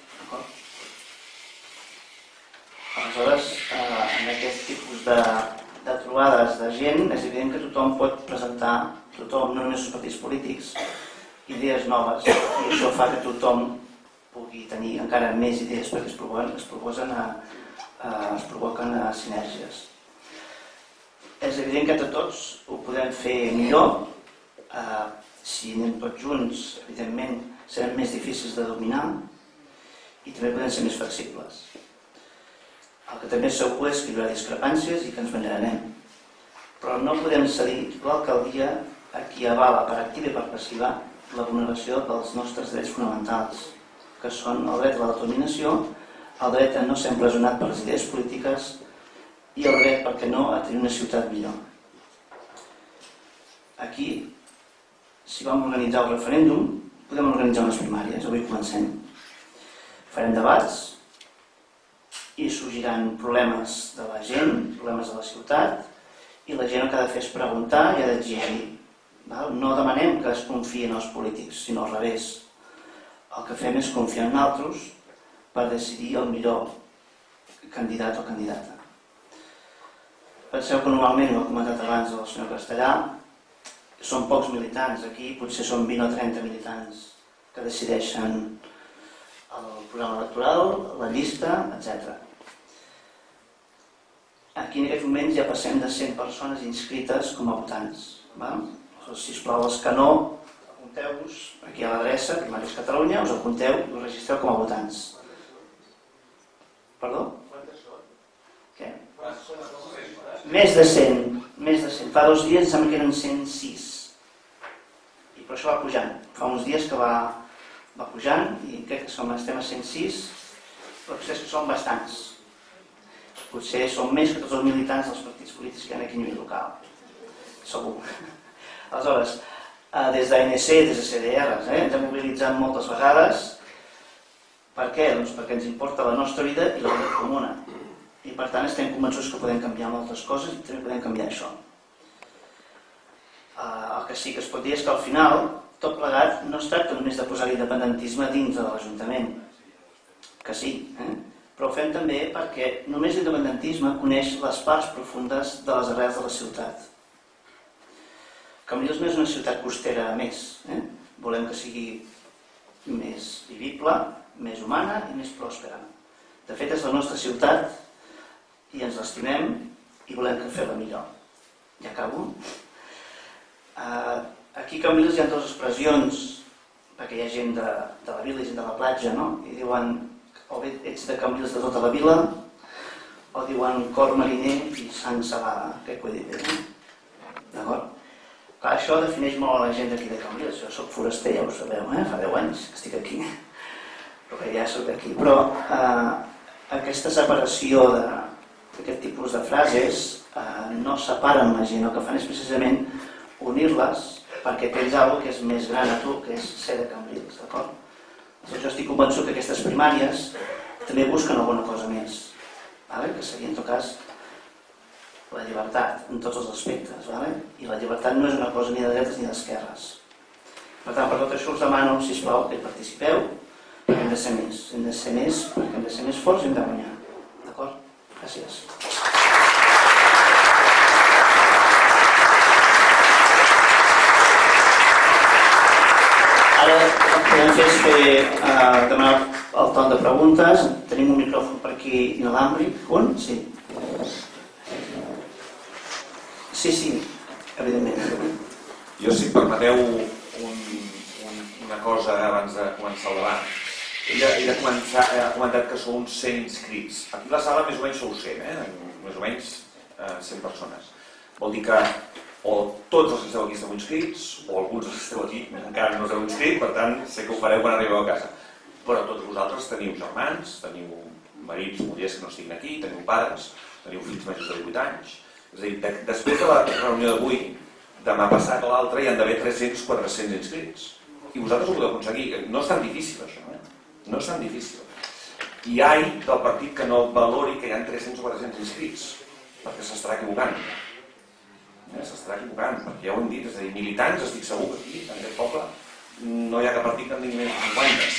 Aleshores, en aquest tipus de trobades de gent, és evident que tothom pot presentar, tothom, no només els partits polítics, idees noves, i això fa que tothom pugui tenir encara més idees perquè es provoquen sinergies. És evident que tots ho podem fer millor. Si anem tots junts, evidentment, serem més difícils de dominar i també podem ser més flexibles. El que també és segur és que hi haurà discrepàncies i que ens banyarem. Però no podem cedir l'alcaldia a qui avala per activa i per passiva la vulneració dels nostres drets fonamentals, que són el dret a l'autodeterminació, el dret a no ser empresonat per les idees polítiques i el dret, per què no, a tenir una ciutat millor. Aquí, si vam organitzar el referèndum, podem organitzar unes primàries. Avui comencem. Farem debats i sorgiran problemes de la gent, problemes de la ciutat, i la gent el que ha de fer és preguntar i ha d'exigir. No demanem que es confiï en els polítics, sinó al revés. El que fem és confiar en nosaltres per decidir el millor candidat o candidata. penseu que normalment, ho ha comentat abans el senyor Castellà, són pocs militants. Aquí potser són 20 o 30 militants que decideixen el programa electoral, la llista, etc. Aquí en aquests moments ja passem de 100 persones inscrites com a votants. Sisplau, els que no, apunteu-vos aquí a l'adreça, Primàries Catalunya, us apunteu i us registreu com a votants. Perdó? Què? Més de 100. Fa 2 dies em queden 106. I per això va pujant. Fa uns dies que va pujant i crec que estem a 106, però potser que són bastants. Potser són més que tots els militants dels partits polítics que hi ha aquí a nivell local. Segur. Aleshores, des d'ANC, des de CDRs, ens hem mobilitzat moltes vegades. Per què? Doncs perquè ens importa la nostra vida i la vida comuna. I per tant estem convençuts que podem canviar moltes coses i també podem canviar això. El que sí que es pot dir és que al final tot plegat no es tracta només de posar l'independentisme dins de l'Ajuntament, que sí, però ho fem també perquè només l'independentisme coneix les parts profundes de les arrels de la ciutat. Cambrils no és una ciutat costera més, volem que sigui més vivible, més humana i més pròspera. De fet, és la nostra ciutat i ens l'estimem i volem fer-la millor. Ja acabo. Aquí a Cambrils hi ha 2 expressions, perquè hi ha gent de la vila i gent de la platja, no? I diuen, o bé ets de Cambrils de tota la vila, o diuen cor mariner i sang salada, crec que ho he dit bé, no? D'acord? Clar, això defineix molt la gent d'aquí de Cambrils. Jo soc foraster, ja ho sabeu, fa 10 anys que estic aquí, però que ja soc aquí. Però aquesta separació d'aquest tipus de frases no separen la gent, el que fan és precisament unir-les perquè tens alguna que és més gran a tu, que és ser de Cambrils, d'acord? Jo estic convençut que aquestes primàries també busquen alguna cosa més, que seria en tot cas la llibertat en tots els aspectes, i la llibertat no és una cosa ni de dretes ni d'esquerres. Per tant, per tot això us demano, sisplau, que hi participeu, perquè hem de ser més, perquè hem de ser més forts i hem de guanyar, d'acord? Gràcies. Ara el que podem fer és demanar el torn de preguntes. Tenim un micròfon per aquí inalàmbric. Un? Sí. Sí, evidentment. Jo, si em permeteu una cosa abans de començar el debat. Ell ha comentat que sou uns 100 inscrits. Aquí a la sala més o menys sou 100, més o menys 100 persones. Vol dir que o tots els que esteu aquí esteu inscrits, o alguns els que esteu aquí encara no esteu inscrits, per tant, sé que ho fareu quan arribeu a casa. Però tots vosaltres teniu germans, teniu marits, mullers que no estiguin aquí, teniu pares, teniu fills majors de 18 anys. És a dir, després de la reunió d'avui, demà passat o l'altre, hi han d'haver 300-400 inscrits. I vosaltres ho podeu aconseguir. No és tan difícil, això, no és tan difícil. I ai del partit que no valori que hi ha 300 o 400 inscrits, perquè s'estarà equivocant. S'estarà equivocant, perquè ja ho hem dit, és a dir, militants, estic segur que aquí, en aquest poble, no hi ha cap partit que en tingui més de 50.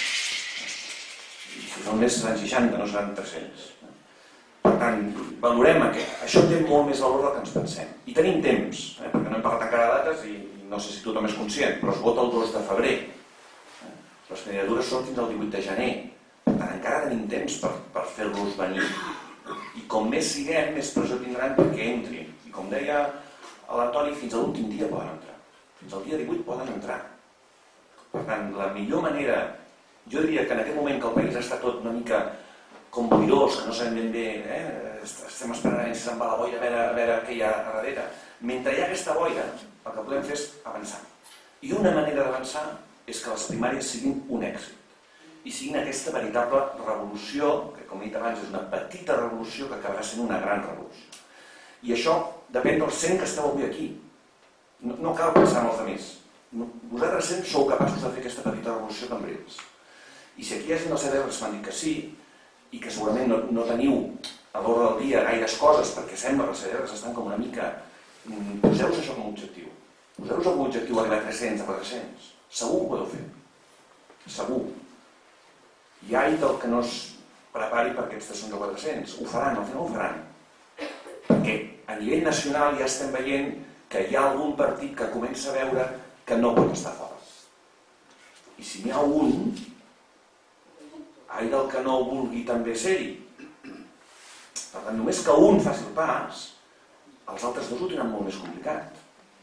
Si són més seran 60, no seran 300. Per tant, valorem aquest. Això té molt més valor del que ens pensem. I tenim temps, perquè no hem parlat encara de dates i no sé si tothom és conscient, però es vota el 2 de febrer. Les candidatures són fins al 18 de gener. Per tant, encara tenim temps per fer-los venir. I com més siguem, més pressió tindran perquè entrin. I com deia l'Antoni, fins a l'últim dia poden entrar. Fins al dia 18 poden entrar. Per tant, la millor manera, jo diria que en aquest moment que el país està tot una mica com boirós, que no sabem ben bé, estem esperant si se'n va la boira a veure què hi ha a darrere. Mentre hi ha aquesta boira, el que podem fer és avançar. I una manera d'avançar és que les primàries siguin un èxit i siguin aquesta veritable revolució, que com he dit abans és una petita revolució que acabarà sent una gran revolució. I això depèn dels 100 que esteu avui aquí. No cal pensar en els altres. Vosaltres 100 sou capaços de fer aquesta petita revolució a Cambrils. I si aquí hi ha gent del CDR que m'han dit que sí, i que segurament no teniu a l'hora del dia gaires coses, perquè sembla que els CDRs estan com una mica... Poseu-vos això com a objectiu. Poseu-vos com a objectiu arribar a 300, a 400. Segur que ho podeu fer. Segur. I ai del que no es prepari per aquests 300 o 400. Ho faran, al final ho faran. Per què? a nivell nacional ja estem veient que hi ha algun partit que comença a veure que no pot estar fora. I si n'hi ha un, ai del que no vulgui també ser-hi. Per tant, només que un faci el pas, els altres dos ho tenen molt més complicat.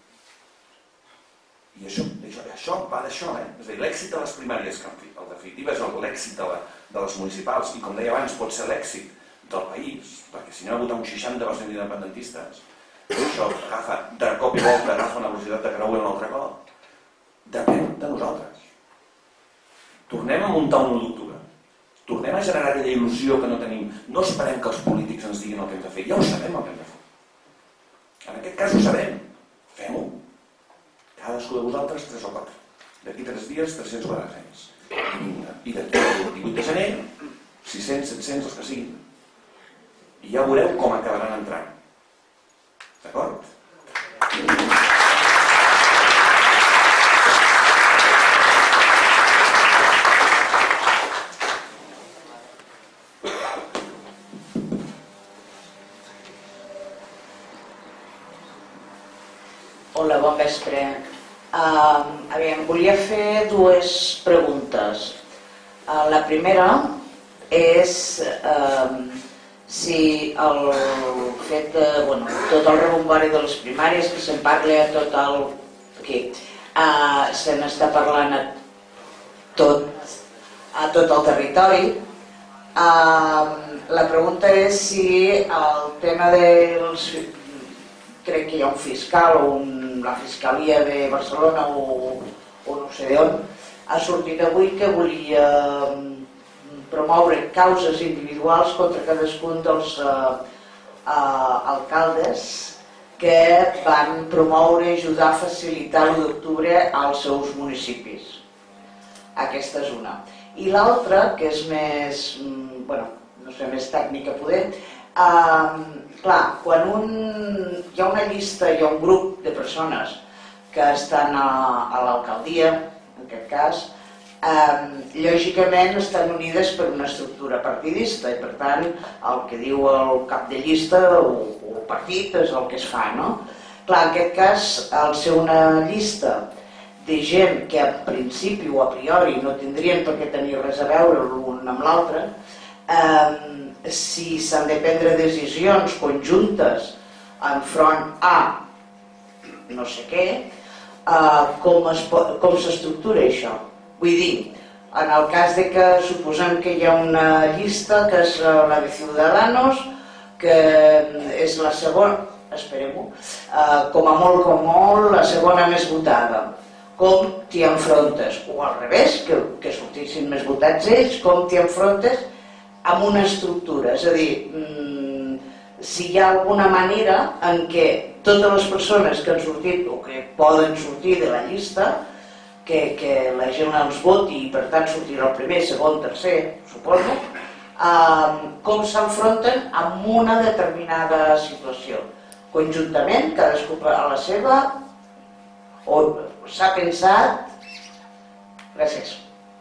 I això va d'això, És a dir, l'èxit de les primàries, que en definitiva és l'èxit de les municipals, i com deia abans, pot ser l'èxit del país, perquè si no ha votat un 60% d'independentistes, això agafa de cop i volta, agafa una velocitat de creuer un altre cop, depèn de nosaltres. Tornem a muntar un 1 d'octubre. Tornem a generar aquella il·lusió que no tenim. No esperem que els polítics ens diguin el que hem de fer. Ja ho sabem el que hem de fer. En aquest cas ho sabem. Fem-ho. Cadascú de vosaltres 3 o 4. D'aquí 3 dies, 300 quadrats. I d'aquí el 28 de gener, 600, 700, els que siguin. I ja veureu com acabaran entrant. D'acord? Hola, bon vespre. Volia fer 2 preguntes. La primera és si el fet de tot el rebombori de les primàries, que se'n parla a tot el... se n'està parlant a tot el territori. La pregunta és si el tema dels... Crec que hi ha un fiscal o la Fiscalia de Barcelona o no sé d'on, ha sortit avui que volia promoure causes individuals contra cadascun dels alcaldes que van promoure i ajudar a facilitar l'1 d'octubre als seus municipis. Aquesta és una. I l'altra, que és més, no sé, més tècnica poder, clar, quan hi ha una llista, hi ha un grup de persones que estan a l'alcaldia, en aquest cas, lògicament estan unides per una estructura partidista i per tant el que diu el cap de llista o partit és el que es fa, no? Clar, en aquest cas, al ser una llista de gent que a principi o a priori no tindrien per què tenir res a veure l'un amb l'altre, si s'han de prendre decisions conjuntes enfront a no sé què, com s'estructura això? Vull dir, en el cas de que suposem que hi ha una llista que és la de Ciudadanos, que és la segona, esperem-ho, com a molt, la segona més votada. Com t'hi enfrontes? O al revés, que sortissin més votats ells, com t'hi enfrontes amb una estructura, és a dir, si hi ha alguna manera en què totes les persones que han sortit o que poden sortir de la llista, que la gent els voti i per tant sortirà el primer, segon, tercer, suposo, com s'enfronten amb una determinada situació. Conjuntament, cadascú a la seva, o s'ha pensat... Gràcies.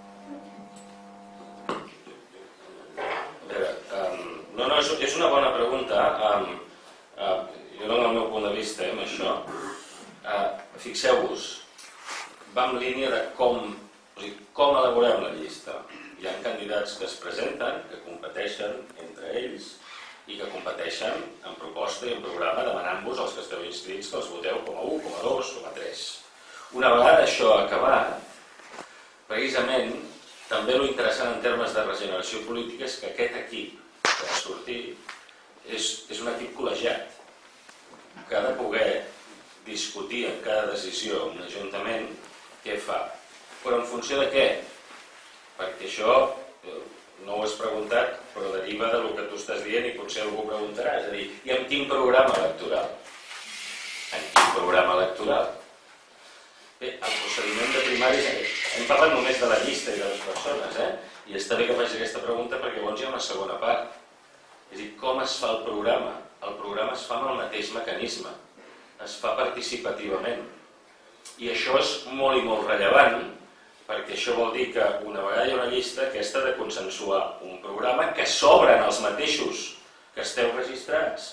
No, és una bona pregunta. Jo dono el meu punt de vista amb això. Fixeu-vos, va en línia de com elaborem la llista. Hi ha candidats que es presenten, que competeixen entre ells i que competeixen en proposta i en programa demanant-vos als que esteu inscrits que els voteu com a 1, com a 2, com a 3. Una vegada això ha acabat, precisament, també l'interessant en termes de regeneració política és que aquest equip que ha sortit és un equip col·legiat que ha de poder discutir en cada decisió un ajuntament què fa. Però en funció de què? Perquè això no ho has preguntat, però deriva del que tu estàs dient i potser algú preguntarà. És a dir, i amb quin programa electoral? En quin programa electoral? Bé, el procediment de primaris, hem parlat només de la llista i de les persones, i està bé que facis aquesta pregunta perquè llavors hi ha una segona part. És a dir, com es fa el programa? El programa es fa amb el mateix mecanisme, es fa participativament. I això és molt i molt rellevant, perquè això vol dir que una vegada hi ha una llista, aquesta ha de consensuar un programa que s'obren els mateixos que esteu registrats,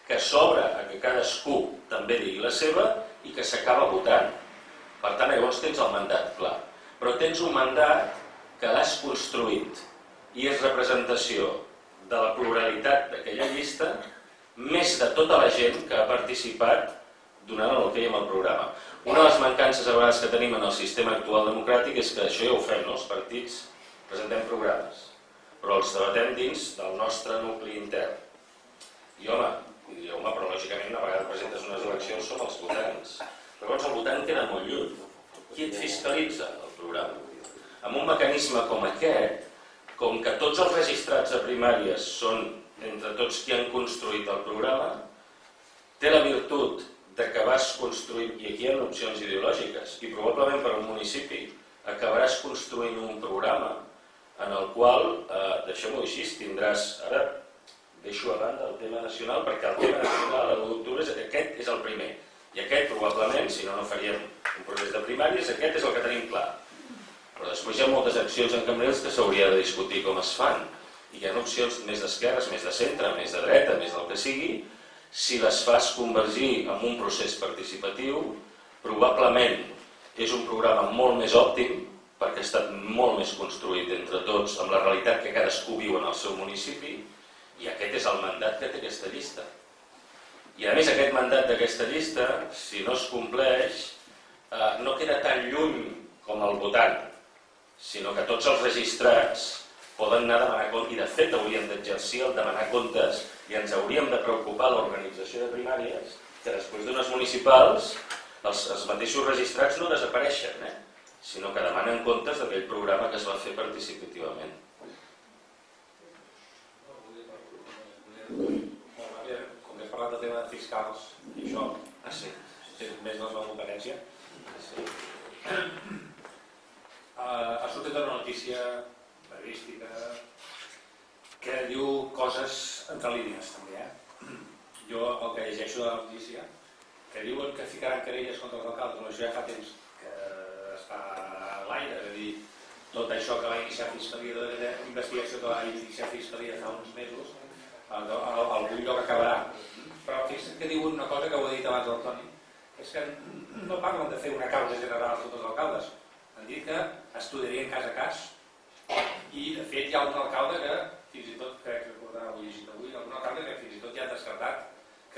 que s'obre a que cadascú també digui la seva i que s'acaba votant. Per tant, llavors tens el mandat clar. Però tens un mandat que l'has construït i és representació de la pluralitat d'aquella llista, més de tota la gent que ha participat donant el que hi ha el programa. Una de les mancances a vegades que tenim en el sistema actual democràtic és que això ja ho fem, els partits presentem programes, però els debatem dins del nostre nucli intern. I home, però lògicament una vegada presentes unes eleccions som els votants. Però llavors el votant queda molt lluny. Qui et fiscalitza el programa? Amb un mecanisme com aquest, com que tots els registrats a primàries són entre tots qui han construït el programa, té la virtut de que vas construint, i aquí hi ha opcions ideològiques, i probablement per un municipi acabaràs construint un programa en el qual, deixem-ho així, tindràs, ara deixo a banda el tema nacional, perquè el tema nacional a l'1 d'octubre aquest és el primer, i aquest probablement, si no, no faríem un procés de primàries, aquest és el que tenim clar. Però després hi ha moltes accions en Cambrils que s'hauria de discutir com es fan, i hi ha opcions més d'esquerres, més de centre, més de dreta, més del que sigui. Si les fas convergir en un procés participatiu, probablement és un programa molt més òptim, perquè ha estat molt més construït entre tots amb la realitat que cadascú viu en el seu municipi, i aquest és el mandat que té aquesta llista. I a més aquest mandat d'aquesta llista, si no es compleix, no queda tan lluny com el votant, sinó que tots els registrats poden anar a demanar comptes, i de fet hauríem d'exercir el demanar comptes, i ens hauríem de preocupar l'organització de primàries, que després d'unes municipals els mateixos registrats no desapareixen, sinó que demanen comptes d'aquell programa que es va fer participativament. Com he parlat del tema de fiscals i això, és més la meva competència. Ha sortit una notícia periodística que diu coses entre línies també. Jo el que llegeixo de la notícia, que diuen que ficaran querelles contra els alcaldes, això ja fa temps que està a l'aire, és a dir, tot això que va iniciar Fiscalia, d'investigació que va iniciar Fiscalia fa uns mesos, algun lloc acabarà. Però fixa't que diuen una cosa que ho he dit abans del Toni, és que no parlen de fer una causa general a tots els alcaldes. Han dit que estudiarien cas a cas, i de fet hi ha un alcalde que fins i tot, crec que recordarà, ho he llegit avui, un alcalde que fins i tot ja ha descartat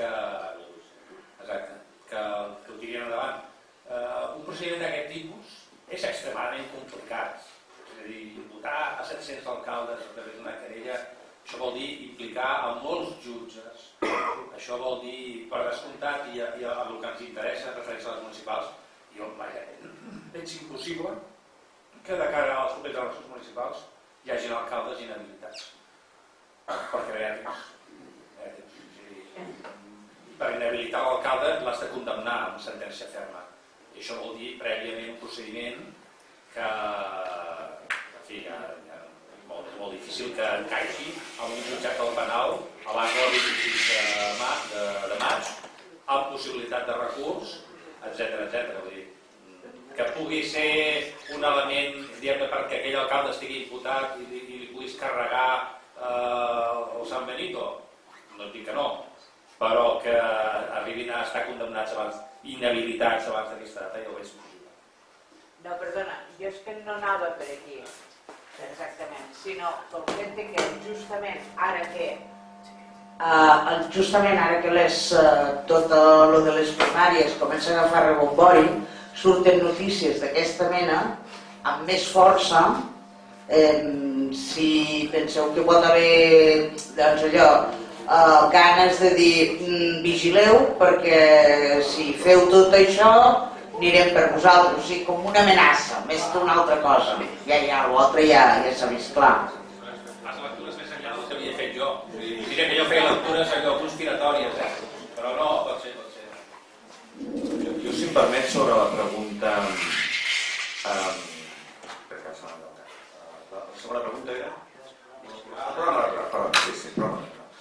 que ho tirien endavant. Un procediment d'aquest tipus és extremadament complicat, és a dir, imputar a 700 alcaldes a través d'una querella, això vol dir implicar a molts jutges, això vol dir, per descomptat, i el que ens interessa, en referència a les municipals, jo veig impossible que de cara als propers eleccions municipals hi hagi alcaldes inhabilitats perquè no hi ha temps. Per inhabilitar l'alcalde l'has de condemnar amb sentència ferma, i això vol dir prèviament un procediment que en fi, és molt difícil que encaixi amb un jutjat del penal abans del 26 de maig, amb possibilitat de recurs, etc. Vull dir, que pugui ser un element, diguem-ne, perquè aquell alcalde estigui imputat i li puguis carregar el San Benito, no et dic que no, però que arribin a estar condemnats abans, inhabilitats abans d'aquesta data, ja ho veig possible. No, perdona, jo és que no anava per aquí, exactament, sinó com que entenc que justament ara que tot el de les primàries comença a agafar rebombori, surten notícies d'aquesta mena amb més força. Si penseu que pot haver ganes de dir vigileu perquè si feu tot això anirem per vosaltres, o sigui, com una amenaça, més que una altra cosa. L'altre ja s'ha vist clar. Les lectures més enllà del que havia fet jo. Diré que jo feia lectures conspiratòries, però no, pot ser. Jo, si em permet, sobre la pregunta... La segona pregunta era? Perdó, sí, però...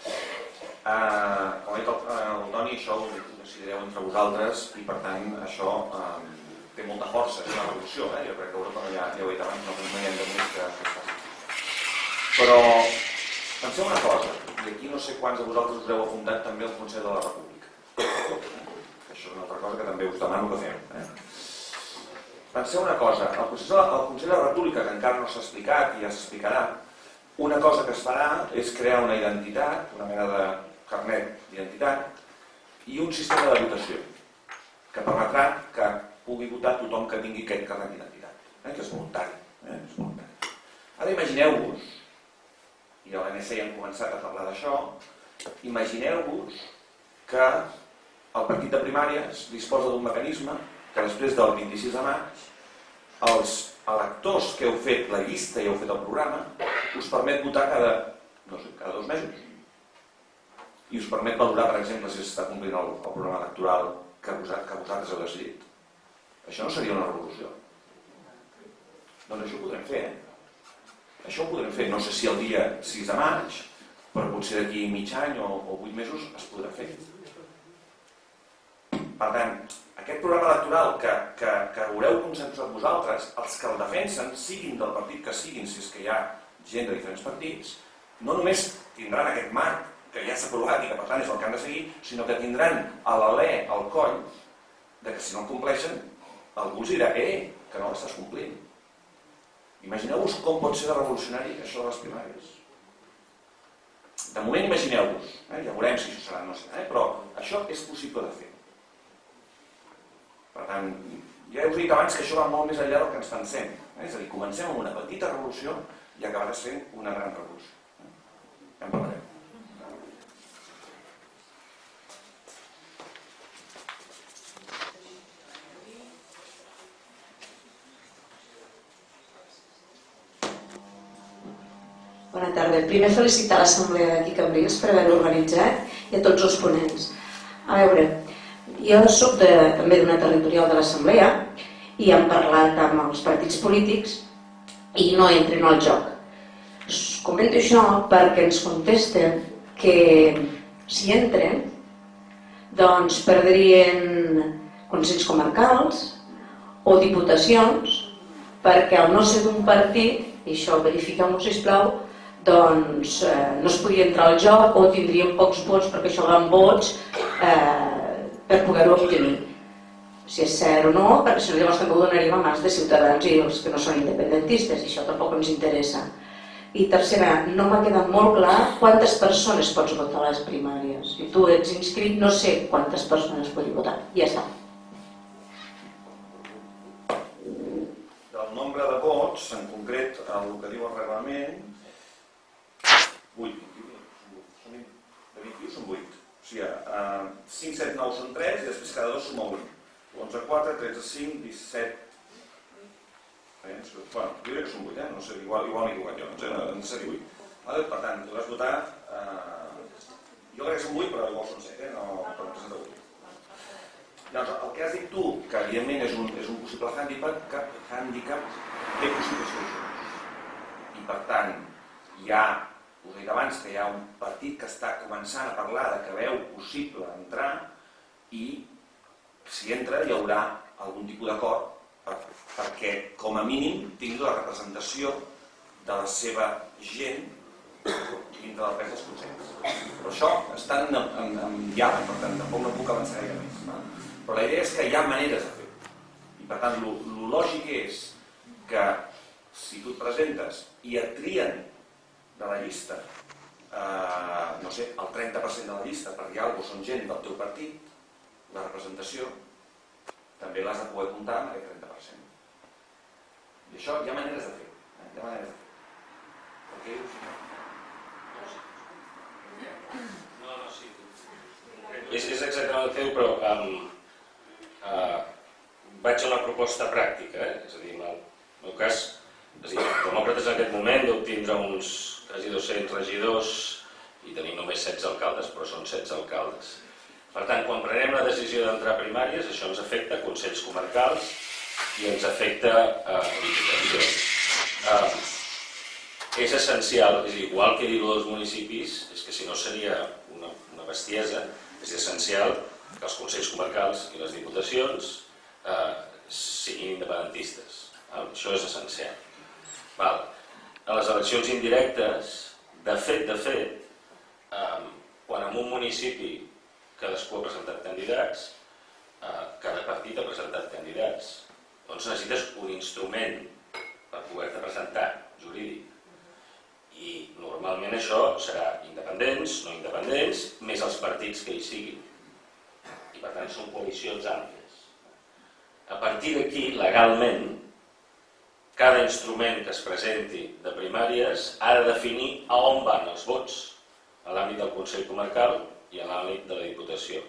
Com ha dit el Toni, això ho decidireu entre vosaltres i, per tant, això té molta força, és una revolució. Jo crec que Europa, ja ho he dit abans, no hi ha de més que es faci. Però penseu una cosa, i aquí no sé quants de vosaltres us heu apuntat també al Consell de la República. Això és una altra cosa que també us demano que fem. Penseu una cosa, el Consell de la República, que encara no s'ha explicat i ja s'explicarà, una cosa que es farà és crear una identitat, una mena de carnet d'identitat i un sistema de votació que permetrà que pugui votar tothom que tingui aquest carnet d'identitat, que és voluntari. Ara imagineu-vos, i a l'ANC ja hem començat a parlar d'això, imagineu-vos que el partit de primàries disposa d'un mecanisme que després del 26 de maig els electors que heu fet la llista i heu fet el programa us permet votar cada 2 mesos i us permet valorar, per exemple, si s'està complint el programa electoral que vosaltres heu decidit. Això no seria una revolució? Doncs això ho podrem fer, Això ho podrem fer, no sé si el dia 6 de maig, però potser d'aquí mig any o 8 mesos es podrà fer. Per tant, aquest programa electoral que haureu consensuat vosaltres, els que el defensen, siguin del partit que siguin, si és que hi ha gent de diferents partits, no només tindran aquest marc que ja s'ha aprovat i que per tant és el que han de seguir, sinó que tindran a l'alè, al coll, de que si no el compleixen, algú els dirà, que no l'estàs complint. Imagineu-vos com pot ser de revolucionari això de les primàries. De moment imagineu-vos, ja veurem si això serà o no serà, però això és possible de fer. Per tant, ja us he dit abans que això va molt més enllà del que ens pensem. És a dir, comencem amb una petita revolució i acabarà sent una gran revolució. Ja en parlarem. Bona tarda. Primer felicitar l'Assemblea d'aquí Cambrils per haver-ho organitzat i a tots els ponents. A veure, jo soc també d'una territorial de l'Assemblea i hem parlat amb els partits polítics i no entren al joc. Comento això perquè ens contesten que si entren doncs perdrien consells comarcals o diputacions perquè al no ser d'un partit, i això verifiqueu-ho sisplau, doncs no es podia entrar al joc o tindríem pocs vots perquè això van vots per poder-ho obtenir. Si és cert o no, perquè si no llavors també ho donaríem a mans de ciutadans i els que no són independentistes i això tampoc ens interessa. I tercera, no m'ha quedat molt clar quantes persones pots votar a les primàries. Si tu ets inscrit no sé quantes persones pots votar. Ja està. Del nombre de vots, en concret el que diu el reglament, 8, de 21 són 8. O sigui, 5, 7, 9 són 3 i després cada 2 suma 1. 11, 4, 13, 5, 17... Bueno, jo crec que són 8, no sé, igual m'he equivocat jo, en seria 8. Per tant, podràs votar... Jo crec que són 8, però igual són 7, no representa 8. Llavors, el que has dit tu, que evidentment és un possible hàndicap, té possibles solucions. I per tant, hi ha, us he dit abans, que hi ha un partit que està començant a parlar de que veu possible entrar i si entra hi haurà algun tipus d'acord perquè com a mínim tingui la representació de la seva gent dintre del pes dels consells. Però això està en diàleg, per tant tampoc no puc avançar gaire més. Però la idea és que hi ha maneres de fer-ho. I per tant, el lògic és que si tu et presentes i et trien de la llista, no sé, el 30% de la llista, perquè alguna són gent del teu partit, la representació, també l'has de poder comptar amb aquest 30%. I això hi ha maneres de fer-ho. Hi ha maneres de fer-ho. Per què dius? No, sí. És exactament el teu, però vaig a una proposta pràctica, és a dir, en el meu cas, els demòcrates en aquest moment d'obtindre uns quasi 200 regidors i tenim només 16 alcaldes, però són 16 alcaldes. Per tant, quan prenem la decisió d'entrar a primàries, això ens afecta a consells comarcals i ens afecta a diputacions. És essencial, és igual que dir-ho dels municipis, és que si no seria una bestiesa, és essencial que els consells comarcals i les diputacions siguin independentistes. Això és essencial. A les eleccions indirectes, de fet, un municipi cadascú ha presentat candidats, cada partit ha presentat candidats, doncs necessites un instrument per poder-te presentar, jurídic. I normalment això serà independents, no independents, més els partits que hi siguin. I per tant són coalicions àmplies. A partir d'aquí, legalment, cada instrument que es presenti de primàries ha de definir a on van els vots, a l'àmbit del Consell Comarcal i a l'àmbit de la Diputació.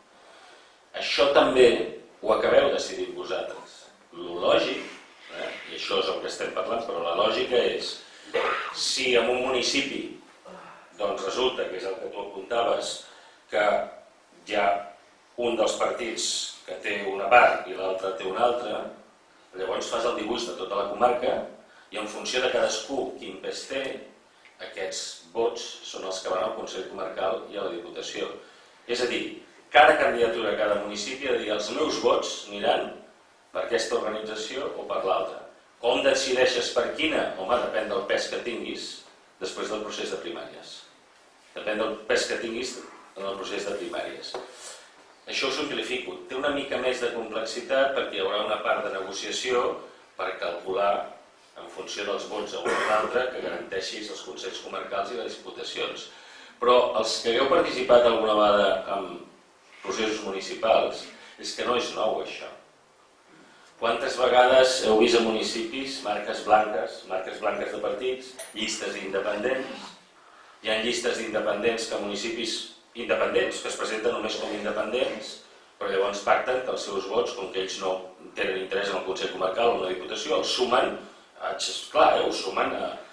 Això també ho acabeu decidint vosaltres. Lo lògic, i això és el que estem parlant, però la lògica és, si en un municipi doncs resulta, que és el que tu apuntaves, que hi ha un dels partits que té una part i l'altre té una altra, llavors fas el dibuix de tota la comarca i en funció de cadascú quin pes té, aquests vots són els que van al Consell Comarcal i a la Diputació. És a dir, cada candidatura a cada municipi ha de dir els meus vots aniran per aquesta organització o per l'altra. Com decideixes per quina? Home, depèn del pes que tinguis després del procés de primàries. Depèn del pes que tinguis en el procés de primàries. Això ho simplifico. Té una mica més de complexitat perquè hi haurà una part de negociació per calcular en funció dels vots a un o l'altre que garanteixis els consells comarcals i les diputacions. Però els que hagueu participat alguna vegada en processos municipals és que no és nou això. Quantes vegades heu vist a municipis marques blanques de partits, llistes independents? Hi ha llistes d'independents que municipis independents, que es presenten només com independents, però llavors pacten que els seus vots, com que ells no tenen interès en el Consell Comarcal o en la Diputació, els sumen, clar, ho sumen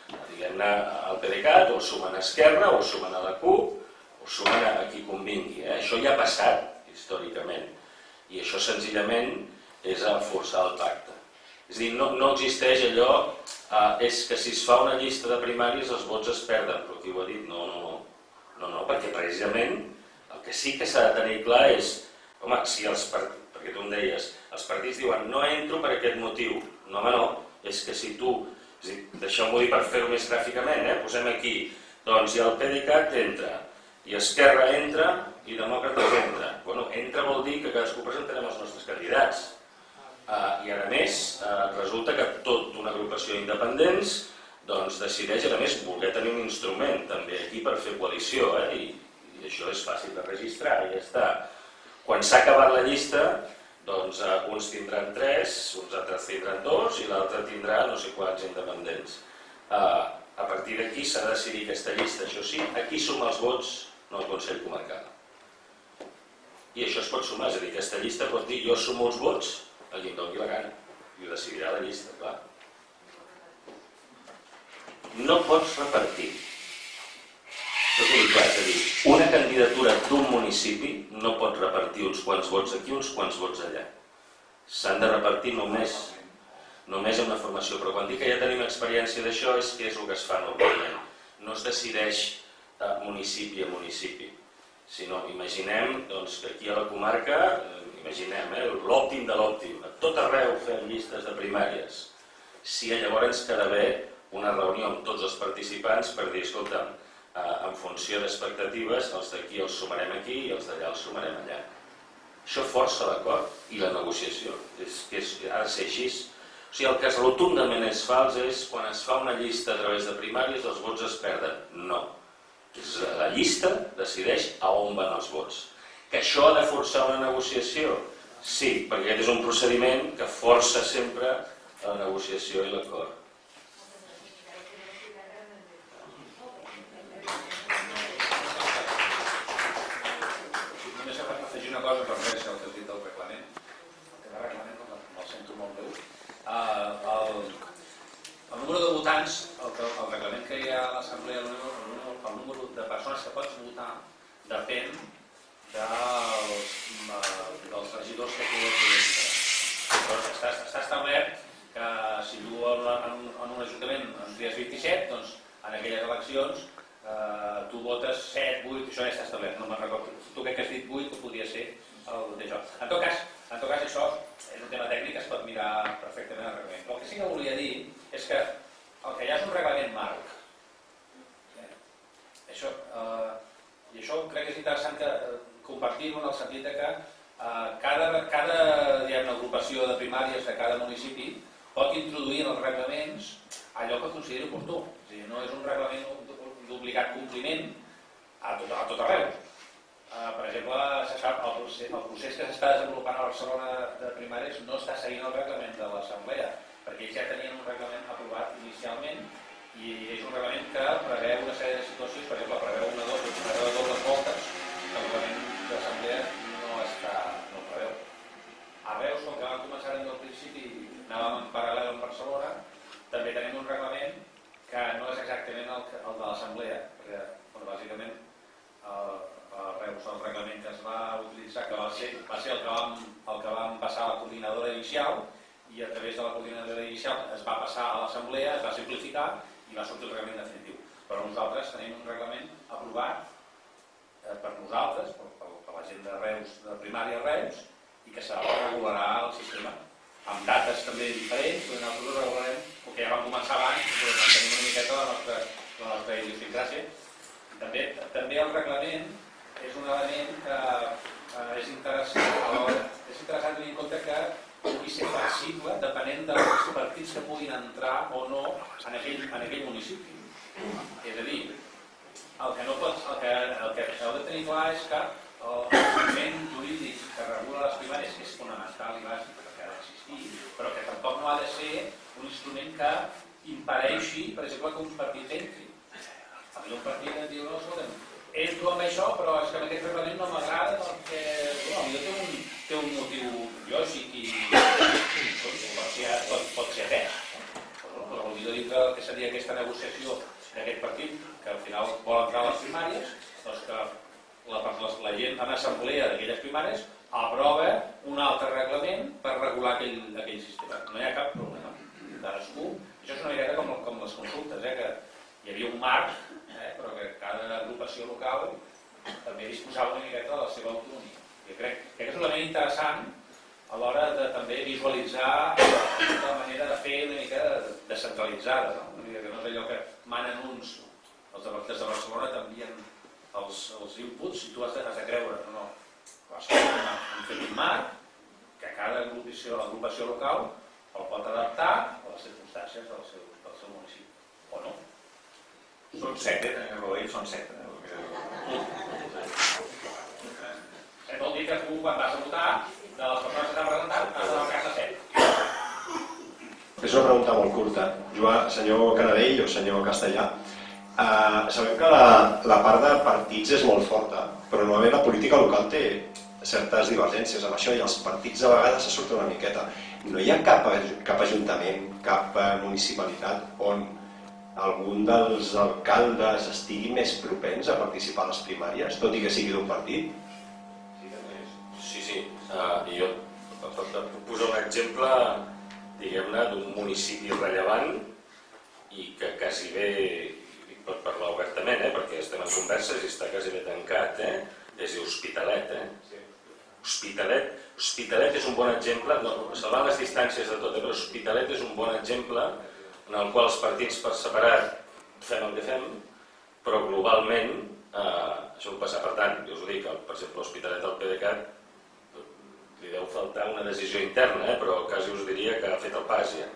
al PDeCAT, o el sumen a Esquerra, o el sumen a la CUP, o sumen a qui convingui. Això ja ha passat històricament, i això senzillament és forçar el pacte. És a dir, no existeix allò, és que si es fa una llista de primàries els vots es perden, però qui ho ha dit? No, perquè precisament el que sí que s'ha de tenir clar és, home, si els partits, perquè tu em deies, els partits diuen no entro per aquest motiu, no home no, és que si tu, deixeu-m'ho dir per fer-ho més gràficament, posem aquí, doncs el PDeCAT entra, i Esquerra entra, i Demòcrates entra. Bueno, entra vol dir que cadascú presentarem els nostres candidats. I a més, resulta que tota una agrupació d'independents decideix a més voler tenir un instrument també aquí per fer coalició, i això és fàcil de registrar i ja està. Quan s'ha acabat la llista, doncs uns tindran 3, uns altres tindran 2 i l'altre tindrà no sé quants independents. A partir d'aquí s'ha de decidir aquesta llista, això sí, aquí suma els vots, no el Consell Comarcal. I això es pot sumar, és a dir, aquesta llista pot dir jo sumo els vots a qui em doni la gana i ho decidirà la llista, clar. No pots repartir. Això és clar, és a dir, una candidatura d'un municipi no pot repartir uns quants vots aquí, uns quants vots allà. S'han de repartir només en una formació, però quan dic que ja tenim experiència d'això és que és el que es fa normalment. No es decideix municipi a municipi, sinó imaginem que aquí a la comarca, imaginem l'òptim de l'òptim, a tot arreu fem llistes de primàries. Si llavors ha d'haver una reunió amb tots els participants per dir, escolta, en funció d'expectatives, els d'aquí els sumarem aquí i els d'allà els sumarem allà. Això força l'acord i la negociació, ha de ser així. O sigui, el que rotundament és fals és quan es fa una llista a través de primàries els vots es perden. No. La llista decideix a on van els vots. Que això ha de forçar una negociació? Sí, perquè aquest és un procediment que força sempre la negociació i l'acord. Només afegir una cosa per referència al que has dit del reglament. El tema reglament me'l sento molt greu. El número de votants, el reglament que hi ha a l'Assemblea, el número de persones que pots votar depèn dels regidors que tu vols. Està establert que si tu en un ajuntament en tries 27, doncs en aquelles eleccions tu votes 7, 8, això ja està establert, no me'n recordo. Tu crec que has dit 8, que podia ser el d'això. En tot cas, això és un tema tècnic que es pot mirar perfectament al reglament. El que sí que volia dir és que el que hi ha és un reglament marc. Això, I això crec que és interessant compartir-ho en el sentit que cada agrupació de primàries de cada municipi pot introduir en els reglaments allò que consideri oportú. És a dir, no és un reglament d'obligat compliment a tot arreu. Per exemple, se sap el procés que s'està desenvolupant a Barcelona de primàries no està seguint el reglament de l'Assemblea, perquè ells ja tenien un reglament aprovat inicialment i és un reglament que preveu una sèrie de situacions, per exemple, preveu una dobles voltes, que el reglament de l'Assemblea no preveu. A Reus, com que vam començar des del principi, anàvem en paral·lel amb Barcelona, també tenim un reglament que no és exactament el de l'Assemblea, perquè bàsicament a Reus el reglament que es va utilitzar, que va ser el que vam passar a la coordinadora inicial, i a través de la coordinadora inicial es va passar a l'Assemblea, es va simplificar i va sortir el reglament definitiu. Però nosaltres tenim un reglament aprovat per nosaltres, per la gent de Reus, de primària Reus, i que serà per regularà el sistema. Amb dates també diferents, però nosaltres ho regularem, perquè ja vam començar abans, però mantenim una miqueta la nostra idiosincràsia. També el reglament és un element que és interessant tenir en compte que pugui ser flexible depenent dels partits que puguin entrar o no en aquell municipi. És a dir, el que heu de tenir clar és que el instrument jurídic que regula les primàries és fonamental i bàsic perquè ha d'existir, però que tampoc no ha de ser un instrument que impedeixi, per exemple, que un partit entri. Un partit que diu, no, escolta'm, entro amb això, però és que en aquest reglament no m'agrada perquè té un motiu lògic i pot ser atès. Però potser dintre del que seria aquesta negociació d'aquest partit, que al final vol entrar a les primàries, doncs que la gent en assemblea d'aquelles primàries aprova un altre reglament per regular aquell sistema. No hi ha cap problema. Cadascú, això és una miqueta com les consultes, que hi havia un marc, però que cada agrupació local també disposava una miqueta de la seva autonomia. Jo crec que és un element interessant a l'hora de també visualitzar la manera de fer una mica descentralitzada, una mica que no és allò que manen uns, els de Barcelona t'envien els inputs i tu has de creure, no. Hem fet un marc que cada agrupació local el pot adaptar a les circumstàncies del seu municipi, o no. Són 7, són 7. Vol dir que tu, quan vas a votar, de les persones que t'han presentat, has de marcar-ne 7. És una pregunta molt curta. Senyor Canadell o senyor Castellà, sabem que la part de partits és molt forta, però normalment la política local té certes divergències amb això i els partits a vegades se surten una miqueta. No hi ha cap ajuntament, cap municipalitat on algun dels alcaldes estigui més propens a participar a les primàries, tot i que sigui d'un partit? Sí. I jo poso un exemple, diguem-ne, d'un municipi rellevant i que quasi bé, pot parlar obertament, perquè estem en converses i està quasi bé tancat, és Hospitalet. Hospitalet és un bon exemple, salvant les distàncies de tot, però Hospitalet és un bon exemple en el qual els partits per separat fem el que fem, però globalment això ho passa. Per tant, jo us ho dic, per exemple, l'Hospitalet del PDeCAT li deu faltar una decisió interna, però quasi us diria que ha fet el pas ja.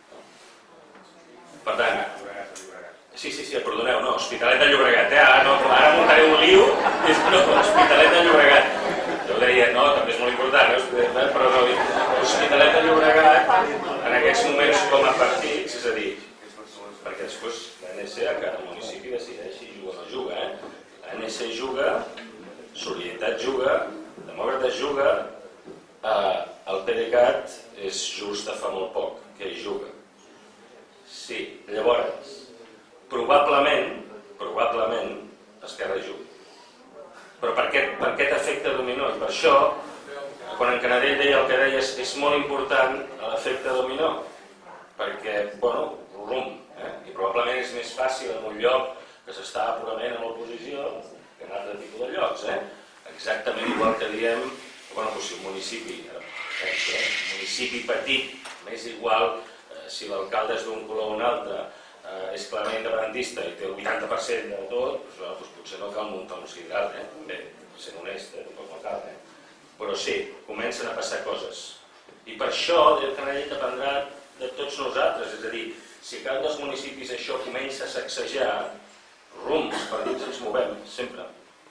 Per tant, sí, perdoneu, no, Hospitalet de Llobregat, ara muntaré un lío, Hospitalet de Llobregat. Jo deia, no, també és molt important, però no, Hospitalet de Llobregat, en aquests moments com a partits, és a dir, perquè després l'ANC a cada municipi decideix si juga o no juga. L'ANC juga, Solidaritat juga, Demòcrates juga, el PDeCAT és just de fa molt poc que hi juga. Sí, llavors, probablement Esquerra juga. Però per aquest efecte dominó, i per això, quan en Canadell deia el que deia, és molt important l'efecte dominó, perquè, i probablement és més fàcil en un lloc que s'està purament a l'oposició que en altre tipus de llocs. Exactament igual que diem, si un municipi petit, m'és igual si l'alcalde és d'un color o un altre, és clarament independentista i té el 80% de tot, doncs potser no cal muntar un siderat, bé, sent honest, tampoc no cal, però sí, comencen a passar coses. I per això el Canadell dependrà de tots nosaltres, és a dir, si a cada dels municipis això comença a sacsejar, els partits ens movem, sempre.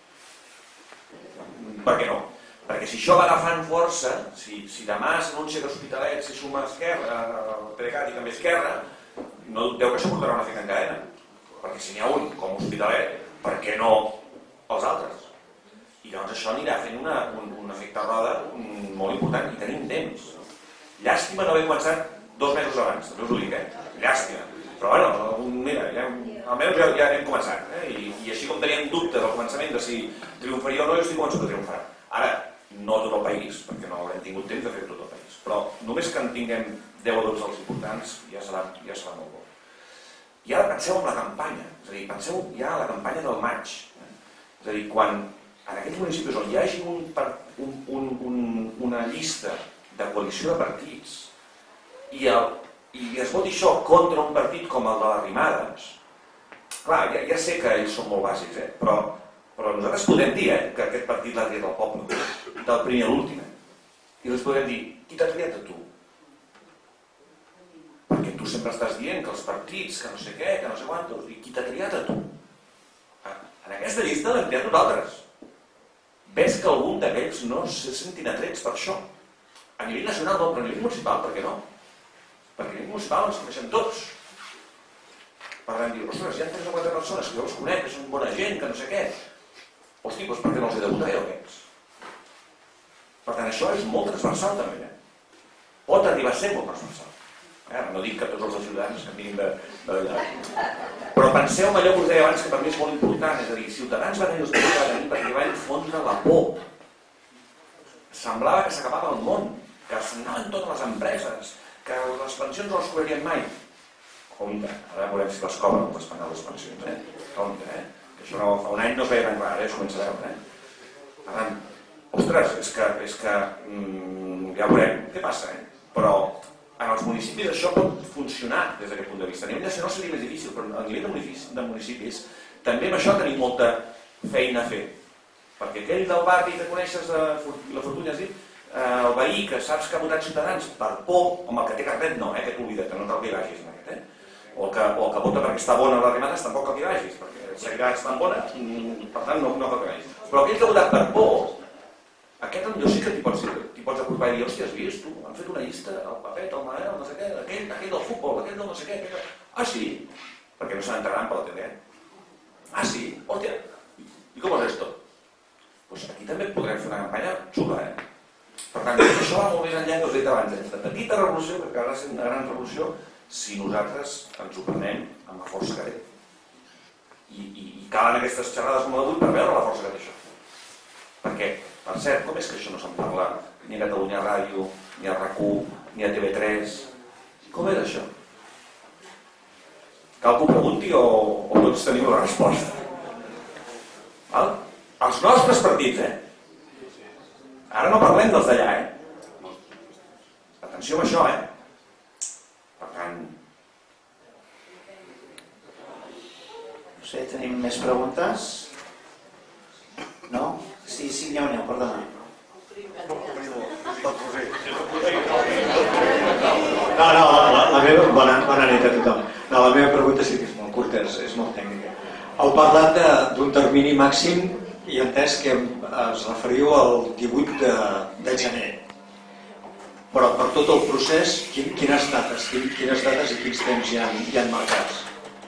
Per què no? Perquè si això va agafant força, si demà s'anuncia que l'Hospitalet s'hi suma a Esquerra, el PDeCAT i també Esquerra, no dubteu que això portarà un efecte en cadena. Perquè si n'hi ha un com Hospitalet, per què no els altres? I llavors això anirà fent un efecte roda molt important i tenim temps. Llàstima no haver començat 2 mesos abans, també us ho dic, llàstima. Però bueno, mira, almenys ja hem començat. I així com teníem dubtes al començament de si triomfaria o no, jo estic convençut que triomfarà. Ara, no tot el país, perquè no haurem tingut temps de fer tot el país. Però només que en tinguem 10 o 12 dels importants ja serà molt bo. I ara penseu en la campanya, és a dir, penseu ja en la campanya del maig. És a dir, quan en aquells municipis on hi hagi una llista de coalició de partits i es voti això contra un partit com el de les Arrimadas, clar, ja sé que ells són molt bàsics, però nosaltres podem dir que aquest partit l'ha triat el poble, del primer a l'últim. I els podem dir, qui t'ha triat a tu? Perquè tu sempre estàs dient que els partits, que no sé què, que no sé quantos, i qui t'ha triat a tu? En aquesta llista l'hem triat nosaltres. Ves que algun d'aquells no se sentin atrets per això. A nivell nacional no, però a nivell municipal, per què no? Perquè a nivell municipal ens coneixem tots. Per tant, dir, ostres, hi ha 3 o 4 persones que jo els conec, que són bona gent, que no sé què. Hosti, doncs per què no els he de votar jo, aquests? Per tant, això és molt transversal també. Pot arribar a ser molt transversal. No dic que tots els ciutadans que vinguin d'allà. Però penseu en allò que us deia abans, que per mi és molt important. És a dir, Ciutadans va tenir perquè va infondre la por. Semblava que s'acabava el món, que s'anaven totes les empreses, que les pensions no les cobrarien mai. Compte, ara veurem si les cobren les pensions. Compte, que això fa un any no es veia tan clar, ara es comença a veure. Per tant, ostres, és que ja veurem què passa, però en els municipis això pot funcionar des d'aquest punt de vista. A nivell nacional seria més difícil, però a nivell de municipis també amb això tenim molta feina a fer. Perquè aquell del barri que coneixes, la Fortuny has dit, el veí que saps que ha votat Ciutadans per por, amb el que té carnet no, que t'ho oblida't, que no cal que hi vagis en aquest. O el que vota perquè està bona a les Arrimadas tampoc cal que hi vagis, perquè seguirà estant bona, per tant no cal que vagis. Però aquell que ha votat per por, aquest jo sí que t'hi pots acordar i dir, hòstia, has vist, tu, han fet una llista, el Papet, el Manel, no sé què, aquell del futbol, aquell del no sé què, ah sí, perquè no se n'enteraran per la tele. Ah sí, hòstia, i com és esto? Doncs aquí també podrem fer una campanya xula, Per tant, això va molt més enllà que us he dit abans, aquesta petita revolució, que acabarà sent una gran revolució, si nosaltres ens ho prenem amb la força que té. I calen aquestes xerrades com l'avui per veure la força que té això. Perquè, per cert, com és que això no se'n parla ni a Catalunya Ràdio, ni a RAC1, ni a TV3? Com és això? Cal que ho pregunti o tots teniu la resposta? Val? Els nostres partits, Ara no parlem dels d'allà, Atenció amb això, Per tant... No sé, tenim més preguntes? No? Sí, n'hi ha una, perdona. No, la meva... Bona nit a tothom. La meva pregunta sí que és molt curta, és molt tècnica. Heu parlat d'un termini màxim i entès que es referiu al 18 de gener. Però per tot el procés, quines dates i quins temps hi ha marcats?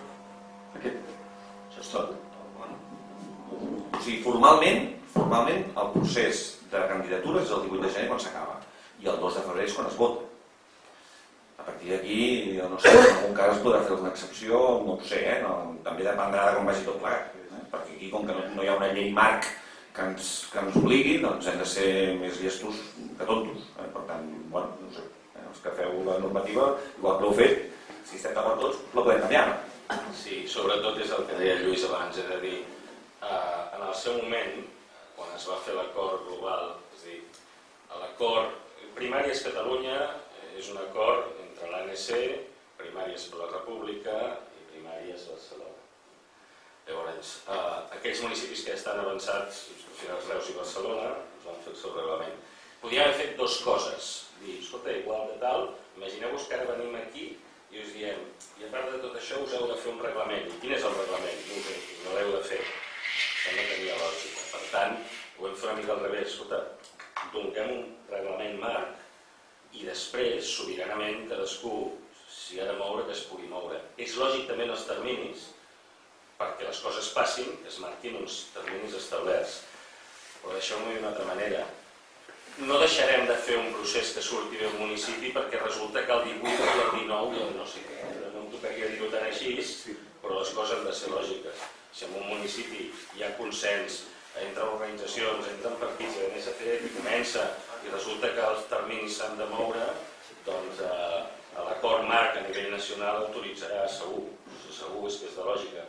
Això és tot. O sigui, formalment el procés de candidatures és el 18 de gener quan s'acaba i el 2 de febrer és quan es vota. A partir d'aquí, jo no sé, en algun cas es podrà fer alguna excepció, no ho sé, també dependrà de com vagi tot plegat, perquè aquí com que no hi ha una llei marc que ens obligui, doncs hem de ser més llestos que tontos. Per tant, bueno, no sé, els que feu la normativa, igual que l'heu fet, si estem d'acord tots, la podem canviar. Sí, sobretot és el que deia Lluís abans, és a dir, en el seu moment, quan es va fer l'acord global, és a dir, l'acord Primàries Catalunya és un acord entre l'ANC, Primàries per la República i és Barcelona. Llavors, aquells municipis que estan avançats, Reus i Barcelona, us van fer el seu reglament. Podríem haver fet dues coses. Dir, escolta, igual de tal, imagineu-vos que ara venim aquí i us diem, i a part de tot això us heu de fer un reglament. I quin és el reglament? No ho sé, no l'heu de fer. Això no tenia lògica. Per tant, ho hem fet una mica al revés. Escolta, donem un reglament marc i després, sobiranament, cadascú s'hi ha de moure que es pugui moure. És lògic també en els terminis, perquè les coses passin, es marquin uns terminis establerts. Però deixeu-m'ho d'una altra manera. No deixarem de fer un procés que surti del municipi perquè resulta que el 18 i el 19 i el no sé què. No em tocaria dir-ho tan així, però les coses han de ser lògiques. Si en un municipi hi ha consens entre organitzacions, entre partits i l'NSC, i comença i resulta que els terminis s'han de moure, doncs l'acord marc a nivell nacional autoritzarà segur. Segur és que és de lògica.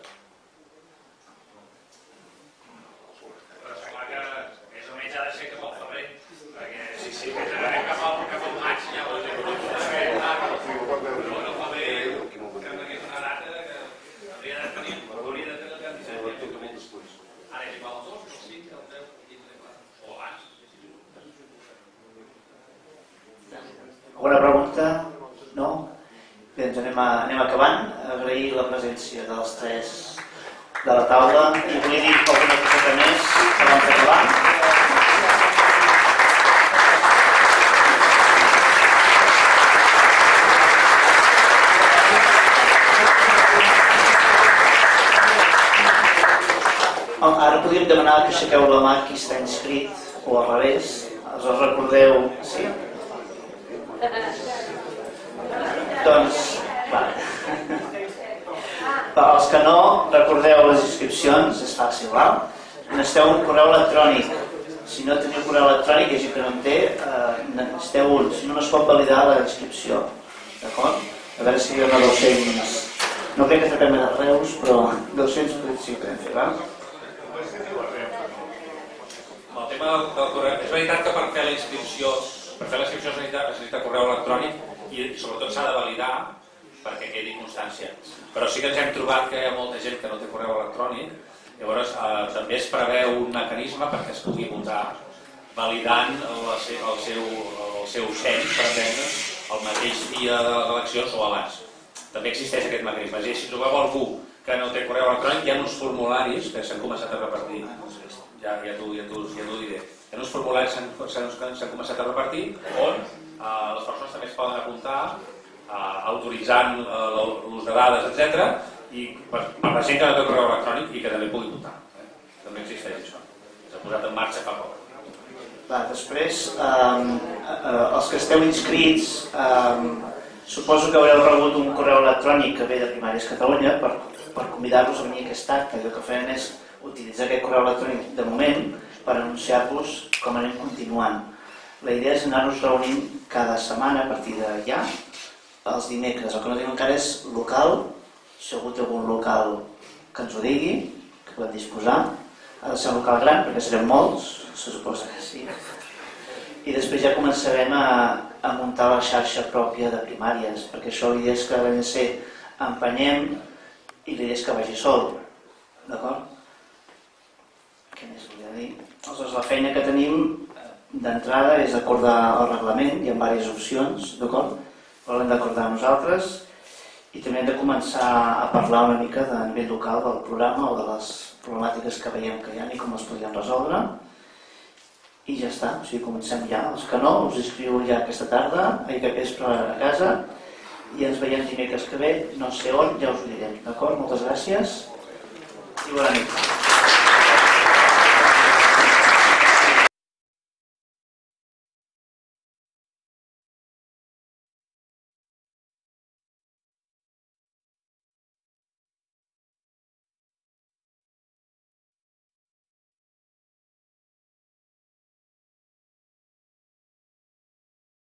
Però sembla que més o menys ha de ser cap al febrer, perquè sí, que generem cap al maig, ja ho hem de fer, però el febrer sembla que és una data que hauria de tenir el candidat. Ara és igual el 2, el 5, el 10, el 15, o abans. Alguna pregunta? No? Bé, doncs anem acabant. Agrair la presència dels tres de la taula i volia dir alguna cosa més abans d'acabar. Ara podríem demanar que aixequeu la mà qui està inscrit o al revés. Us recordeu... Sí? Doncs, per als que no recordeu les inscripcions, és fàcil, val? Necessiteu un correu electrònic. Si no teniu correu electrònic, hi ha gent que no en té, necessiteu un, si no es pot validar la inscripció. D'acord? A veure si hi ha una 200... No crec que tractem de Reus, però 200 sí que podem fer, val? El tema del correu... És veritat que per fer la inscripció es necessita correu electrònic i sobretot s'ha de validar perquè quedi constància. Però sí que ens hem trobat que hi ha molta gent que no té correu electrònic, llavors també es preveu un mecanisme perquè es pugui votar validant el seu cens, per exemple, el mateix dia de les eleccions o abans. També existeix aquest mecanisme. És a dir, si trobeu algú que no té correu electrònic, hi ha uns formularis que s'han començat a repartir. Ja t'ho diré. Hi ha uns formularis que s'han començat a repartir on les persones també es poden apuntar autoritzant l'ús de dades, etc. I per la gent que no té correu electrònic i que també pugui votar. També existeix això. S'ha posat en marxa fa poc. Després, els que esteu inscrits, suposo que haureu rebut un correu electrònic que ve de Primàries Catalunya per convidar-vos a venir a aquest acte. I el que fem és utilitzar aquest correu electrònic de moment per anunciar-vos com anem continuant. La idea és anar-nos reunint cada setmana a partir de ja, els dimecres. El que no tenim encara és local, si hi ha hagut algun local que ens ho digui, que podem disposar. Ha de ser un local gran perquè serem molts, se suposa que sí. I després ja començarem a muntar la xarxa pròpia de primàries, perquè això la idea és que l'ANC empenyem i la idea és que vagi sol. D'acord? Què més volia dir? Aleshores, la feina que tenim d'entrada és acordar el reglament, hi ha diverses opcions, d'acord? Però l'hem d'acordar nosaltres i també hem de començar a parlar una mica de nivell local del programa o de les problemàtiques que veiem que hi ha i com les podríem resoldre. I ja està, o sigui, comencem ja. Els que no, us inscriu ja aquesta tarda, aquest vespre a casa, i ens veiem dimecres que ve, no sé on, ja us ho direm, d'acord? Moltes gràcies i bona nit.